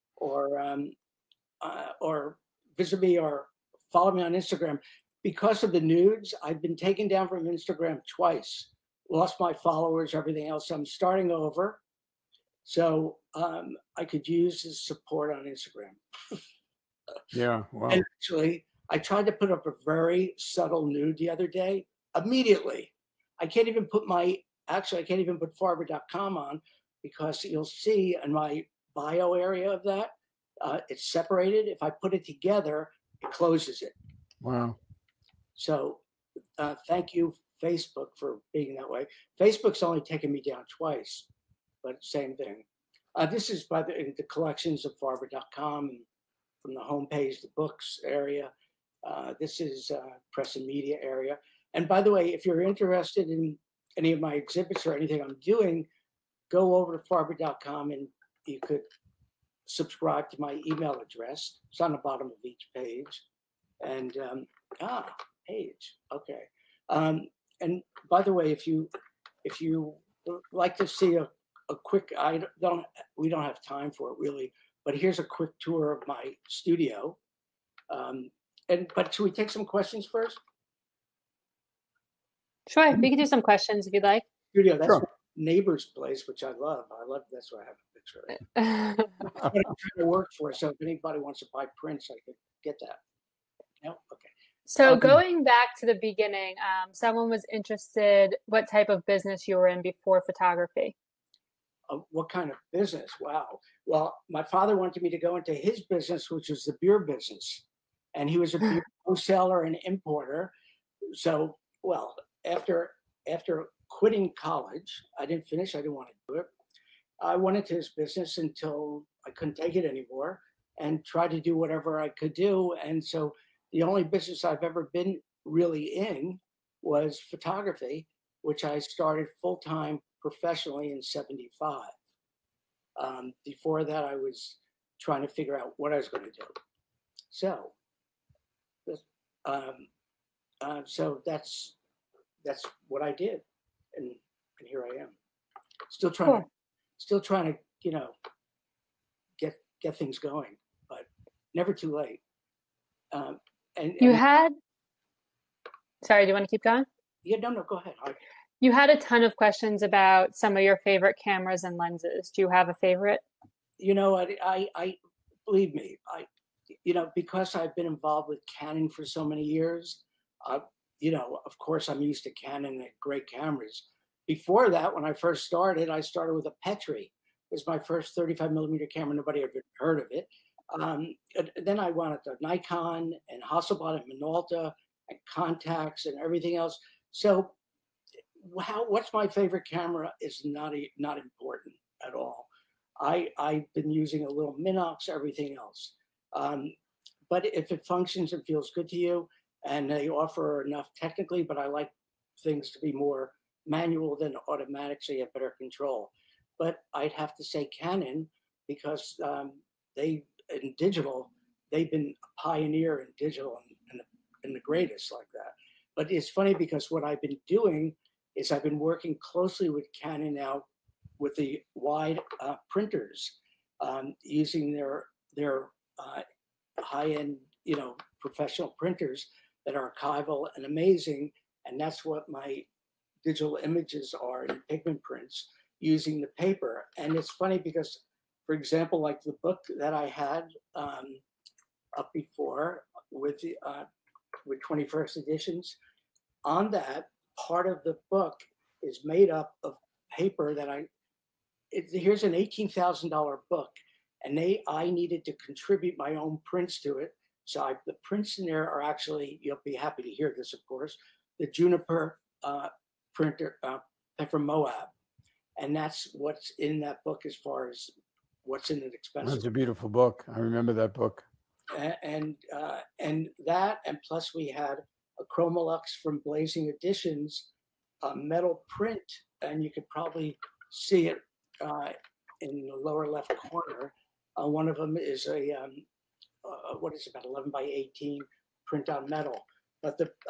or visit me or follow me on Instagram. Because of the nudes, I've been taken down from Instagram twice, lost my followers, everything else. So I'm starting over. So I could use the support on Instagram. Yeah, wow. And actually, I tried to put up a very subtle nude the other day. Immediately, I can't even put farber.com on, because you'll see in my bio area of that, it's separated. If I put it together, it closes it. Wow. So thank you, Facebook, for being that way. Facebook's only taken me down twice, but same thing. This is in the collections of farber.com, and from the homepage, the books area. This is press and media area. And by the way, if you're interested in any of my exhibits or anything I'm doing, go over to farber.com and you could subscribe to my email address. It's on the bottom of each page. And page. Okay. And by the way, if you like to see a quick, we don't have time for it really, but here's a quick tour of my studio. But should we take some questions first? Sure, we can do some questions if you'd like. Studio, that's my neighbor's place, which I love. That's why I have a picture of it. That's what I'm trying to work for. So if anybody wants to buy prints, I could get that. No? Okay. So going back to the beginning, someone was interested what type of business you were in before photography. What kind of business? Wow. Well, my father wanted me to go into his business, which was the beer business. And he was a beer wholesaler and importer. So, well, after quitting college, I didn't finish. I didn't want to do it. I went into his business until I couldn't take it anymore and tried to do whatever I could do. And so the only business I've ever been really in was photography, which I started full-time professionally in '75. Before that, I was trying to figure out what I was going to do. So, so that's what I did, and here I am, still trying to get things going, but never too late. Sorry, do you want to keep going? Yeah, no, go ahead. You had a ton of questions about some of your favorite cameras and lenses. Do you have a favorite? I believe me, because I've been involved with Canon for so many years, of course I'm used to Canon and great cameras. Before that, when I first started, I started with a Petri. It was my first 35 millimeter camera. Nobody ever heard of it. Then I went to Nikon and Hasselblad and Minolta and Contax and everything else. So what's my favorite camera is not important at all. I've been using a little Minox, everything else. But if it functions and feels good to you, and they offer enough technically, but I like things to be more manual than automatic, so you have better control. But I'd have to say Canon, because in digital, they've been a pioneer in digital and the greatest like that. But it's funny because what I've been doing is I've been working closely with Canon now with the wide printers, using their high-end, professional printers that are archival and amazing, And that's what my digital images are in pigment prints using the paper. And it's funny because, for example, like the book that I had up before with 21st editions, on that part of the book is made up of paper that here's an $18,000 book, and I needed to contribute my own prints to it. So the prints in there are actually, you'll be happy to hear this, of course, the Juniper printer from Moab. And that's what's in that book as far as what's in an expensive. That's a beautiful book. I remember that book. And that, and plus we had a Chromolux from Blazing Editions, a metal print, and you could probably see it in the lower left corner. One of them is what is it, about 11 by 18 print on metal, but the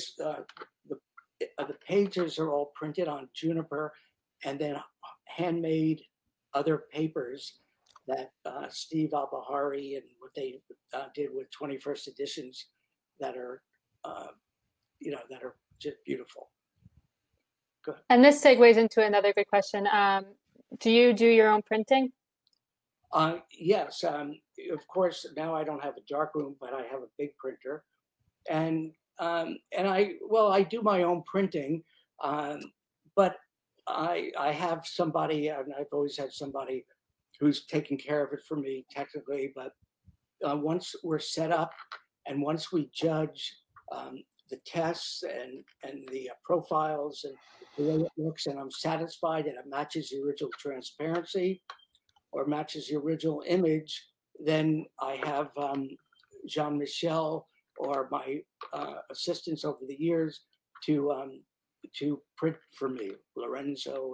pages are all printed on Juniper, and then handmade other papers that Steve Albahari and what they did with 21st editions that are, that are just beautiful. Good. And this segues into another good question. Do you do your own printing? Yes, of course. Now I don't have a darkroom, but I have a big printer, and I do my own printing, but I have somebody, and I've always had somebody who's taking care of it for me technically. But once we're set up, and once we judge the tests and the profiles and the way it looks, and I'm satisfied and it matches the original transparency or matches the original image, then I have Jean-Michel or my assistants over the years to print for me, Lorenzo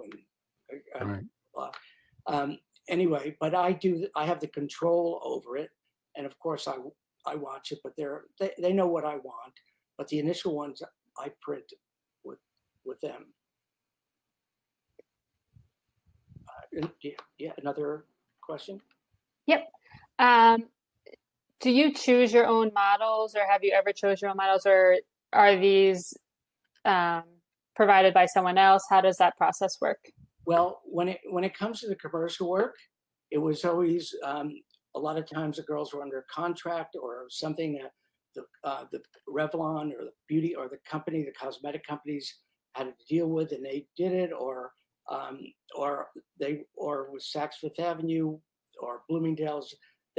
and anyway. But I have the control over it, and of course I watch it. But they know what I want. But the initial ones I print with them. Yeah, another question? Yep. Do you choose your own models, or have you ever chose your own models, or are these provided by someone else? How does that process work? Well, when it comes to the commercial work, it was always a lot of times the girls were under contract or something that the Revlon or the beauty or the company, the cosmetic companies had to deal with, and they did it, or with Saks Fifth Avenue or Bloomingdale's.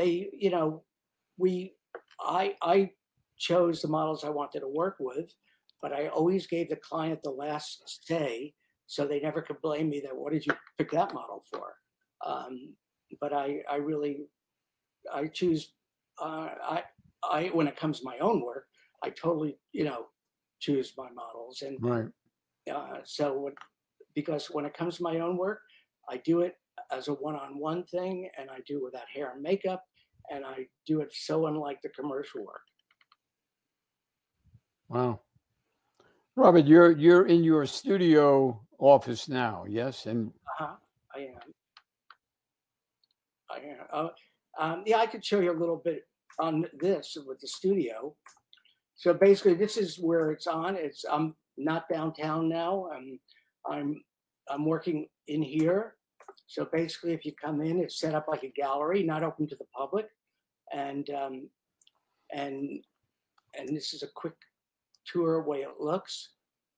I chose the models I wanted to work with, but I always gave the client the last say, so they never could blame me that, what did you pick that model for? But I choose, when it comes to my own work, I totally, choose my models. And right. Because when it comes to my own work, I do it as a one-on-one thing, and I do it without hair and makeup, and I do it so unlike the commercial work. Wow. Robert, you're in your studio office now, yes? And I am. Yeah, I could show you a little bit on this with the studio. So basically, this is where it's on. I'm not downtown now. I'm working in here. So basically, if you come in, it's set up like a gallery, not open to the public, and this is a quick tour way it looks.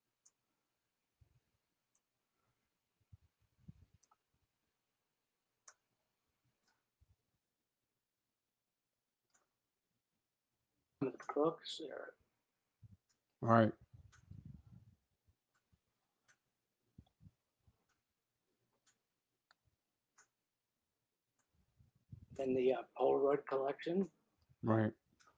Some of the books there. All right. Then the Polaroid collection. Right.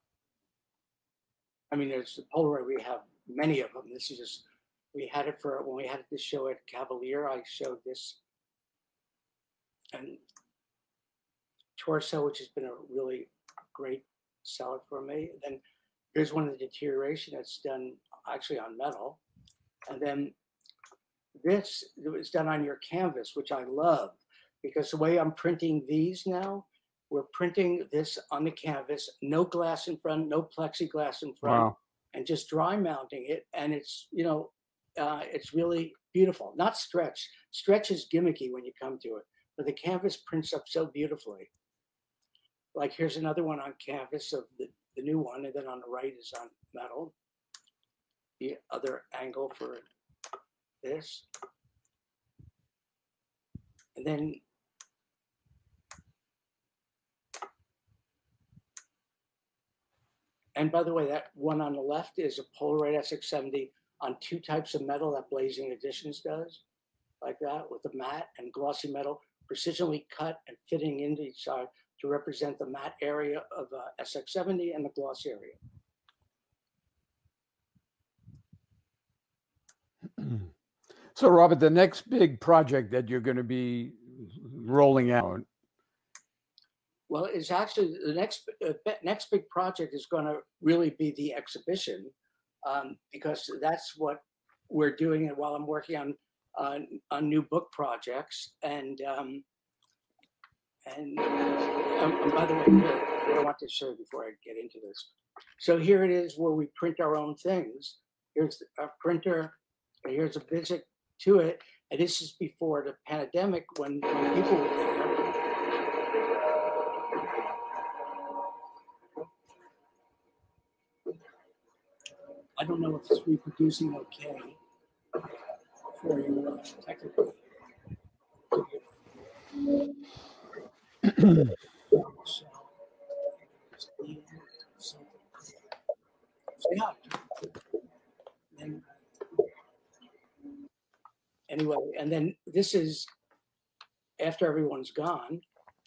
I mean, there's the Polaroid. We have many of them. This is just, we had it when we had this show at Cavalier. I showed this, and Torso, which has been a really great seller for me. And then here's one of the deterioration that's done actually on metal, and then this was done on your canvas, which I love, because the way I'm printing these now, we're printing this on the canvas, no glass in front, no plexiglass in front. Wow. and just dry mounting it. And it's, it's really beautiful. Not stretch. Stretch is gimmicky when you come to it, but the canvas prints up so beautifully. Like here's another one on canvas of the new one, and then on the right is on metal. The other angle for this. And then and by the way, that one on the left is a Polaroid SX70 on two types of metal that Blazing Editions does, like that, with the matte and glossy metal, precisionally cut and fitting into each side to represent the matte area of SX70 and the gloss area. So, Robert, the next big project that you're going to be rolling out. Well, it's actually the next big project is going to really be the exhibition, because that's what we're doing. And while I'm working on new book projects, and by the way, what I want to show you before I get into this. So here it is where we print our own things. Here's a printer, and here's a visit to it. And this is before the pandemic when people were there. I don't know if it's reproducing okay for you technically. So yeah. Anyway, and then this is after everyone's gone.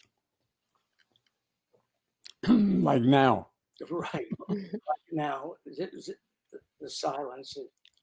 Like now. Right. Like now, the silence.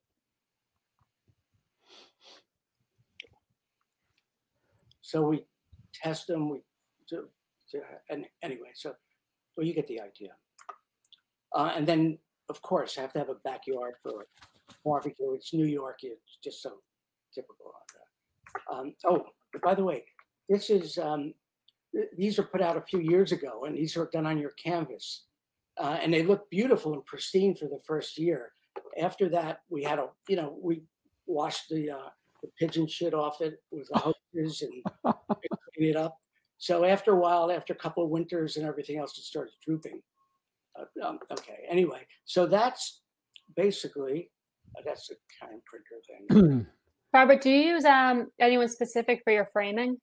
So we test them. And anyway, so well, you get the idea. And then, of course, I have to have a backyard for barbecue. It's New York. It's just so typical of that. Oh, by the way, this is these are put out a few years ago, and these are done on your canvas, and they look beautiful and pristine for the first year. After that, we had we washed the pigeon shit off it with the hoses and clean it up. So after a while, after a couple of winters and everything else, it started drooping. Okay. Anyway, so that's basically that's the kind of printer thing. Robert, do you use anyone specific for your framing?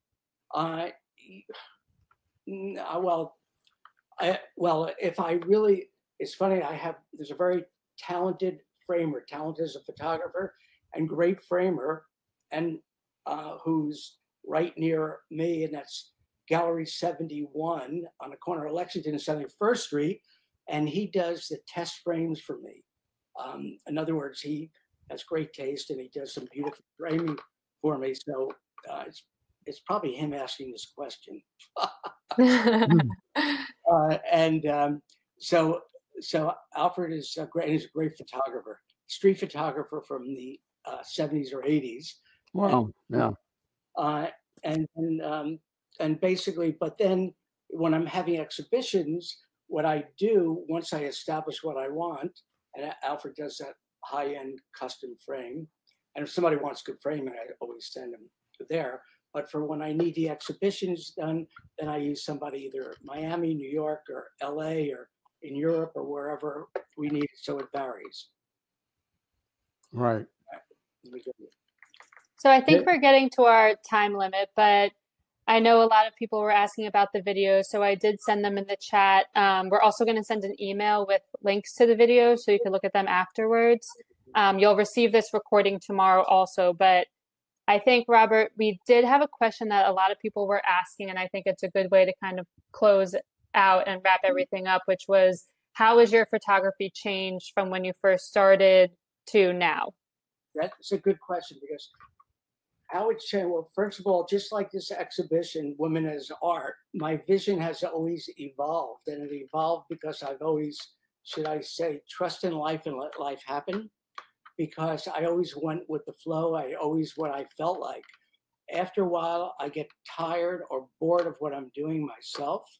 Well, if I really, it's funny. There's a very talented framer, talented as a photographer, and great framer, and who's right near me, and that's Gallery 71 on the corner of Lexington and 71st Street, and he does the test frames for me. In other words, he has great taste, and he does some beautiful framing for me. So it's probably him asking this question. So Alfred is great. He's a great photographer, street photographer from the 70s or 80s. Wow. And basically, but then when I'm having exhibitions, what I do once I establish what I want, and Alfred does that high-end custom frame, and if somebody wants good framing, I always send them there. But for when I need the exhibitions done, then I use somebody either Miami, New York, or LA, or in Europe, or wherever we need it. So it varies. Right. So I think we're getting to our time limit, but I know a lot of people were asking about the videos, so I did send them in the chat. We're also going to send an email with links to the videos so you can look at them afterwards. You'll receive this recording tomorrow also, but I think, Robert, we did have a question that a lot of people were asking, and I think it's a good way to kind of close out and wrap everything up, which was, how has your photography changed from when you first started to now? That's a good question, because I would say, well, first of all, just like this exhibition, Women as Art, my vision has always evolved, and it evolved because I've always, should I say, trust in life and let life happen, because I always went with the flow. I always what I felt like. After a while, I get tired or bored of what I'm doing myself,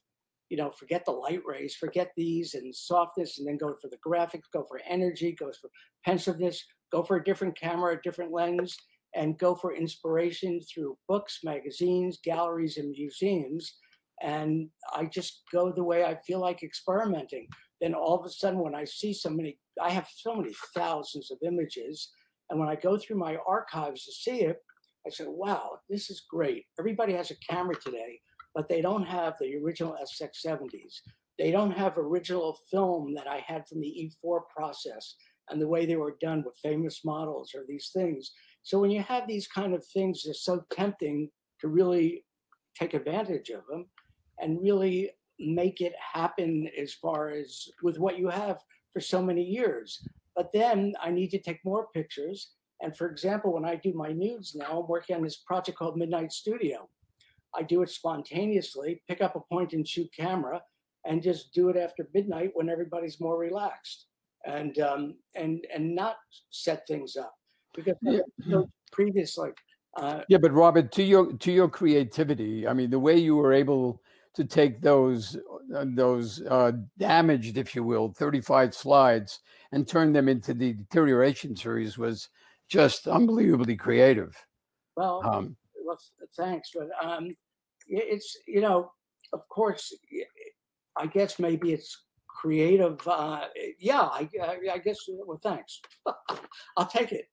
forget the light rays, forget these and softness, and then go for the graphics, go for energy, go for pensiveness, go for a different camera, a different lens, and go for inspiration through books, magazines, galleries, and museums. And I just go the way I feel like experimenting. Then all of a sudden, when I see I have so many thousands of images. And when I go through my archives to see it, I said, wow, this is great. Everybody has a camera today, but they don't have the original SX70s. They don't have original film that I had from the E4 process and the way they were done with famous models or these things. So when you have these kind of things, it's so tempting to really take advantage of them and really make it happen as far as with what you have for so many years. But then I need to take more pictures. And for example, when I do my nudes now, I'm working on this project called Midnight Studio. I do it spontaneously, pick up a point and shoot camera, and just do it after midnight when everybody's more relaxed, and not set things up because previously. Yeah, but Robert, to your creativity, I mean, the way you were able to take those damaged, if you will, 35 slides and turn them into the Deterioration series was just unbelievably creative. Well, thanks, but it's of course, I guess maybe it's creative. Yeah, I guess. Well, thanks. I'll take it.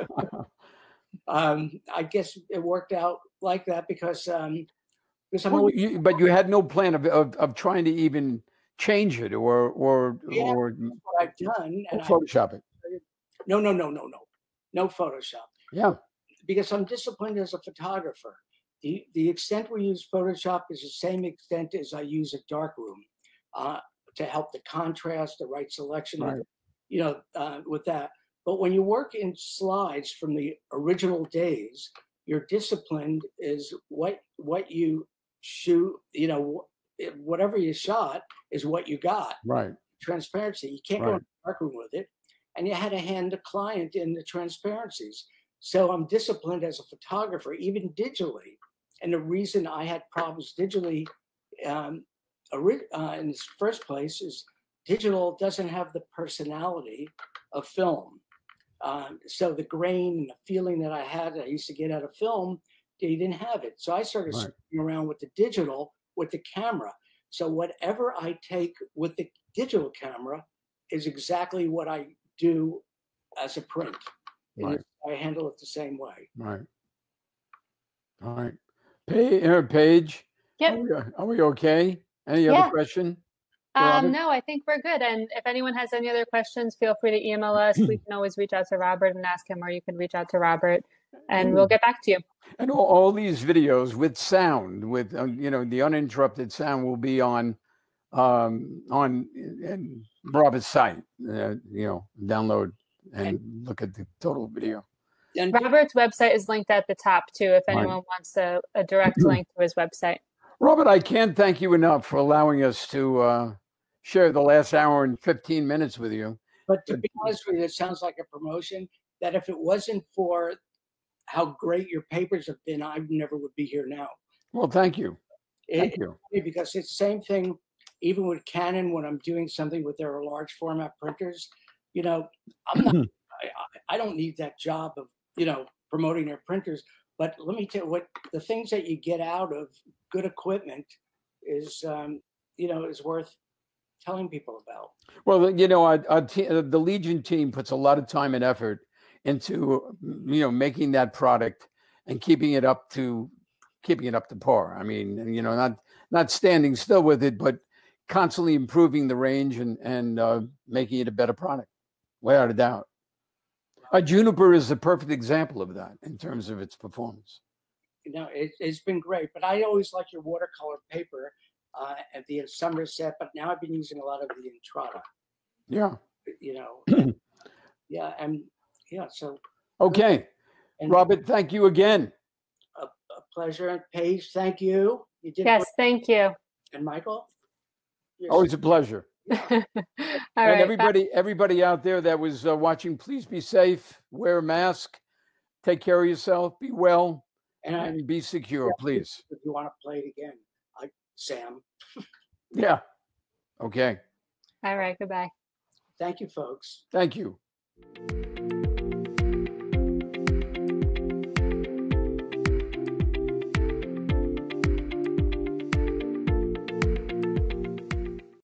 I guess it worked out like that because but you had no plan of trying to even change it or what I've done and Photoshop it. No Photoshop. Yeah, because I'm disciplined as a photographer. The extent we use Photoshop is the same extent as I use a darkroom to help the contrast, the right selection, right. With that. But when you work in slides from the original days, your discipline is what you shoot. Whatever you shot is what you got. Right. Transparency. You can't go in the darkroom with it, and you had to hand the client in the transparencies. So I'm disciplined as a photographer, even digitally. And the reason I had problems digitally in the first place is digital doesn't have the personality of film. So the grain and the feeling that I used to get out of film, they didn't have it. So I started screwing around with the digital, with the camera. So whatever I take with the digital camera is exactly what I do as a print. Right. I handle it the same way. Right. All right. Paige. Yep. Are we okay? Any other question? No, I think we're good. And if anyone has any other questions, feel free to email us. We can always reach out to Robert and ask him, or you can reach out to Robert and we'll get back to you. And all these videos with sound, with the uninterrupted sound will be on Robert's site. Download and look at the total video. And Robert's website is linked at the top too, if anyone wants a direct link to his website. Robert, I can't thank you enough for allowing us to share the last hour and 15 minutes with you. But to be honest with you, it sounds like a promotion that if it wasn't for how great your papers have been, I never would be here now. Well, thank you. Thank you. Because it's the same thing, even with Canon, when I'm doing something with their large format printers, I'm not, I don't need that job of, promoting their printers. But let me tell you what the things that you get out of good equipment is, is worth telling people about. Well, the Legion team puts a lot of time and effort into, making that product and keeping it up to par. I mean, not standing still with it, but constantly improving the range and making it a better product, without a doubt. Juniper is the perfect example of that in terms of its performance. It's been great, but I always like your watercolor paper at the Somerset, but now I've been using a lot of the Entrada. Yeah. So. Okay. And Robert, thank you again. A pleasure. Paige, thank you. You did. Yes, thank you. And Michael? Always a pleasure. All and right, everybody out there that was watching, please be safe, wear a mask, take care of yourself, be well, and be secure, please. If you want to play it again, Sam. Yeah. Okay. All right. Goodbye. Thank you, folks. Thank you.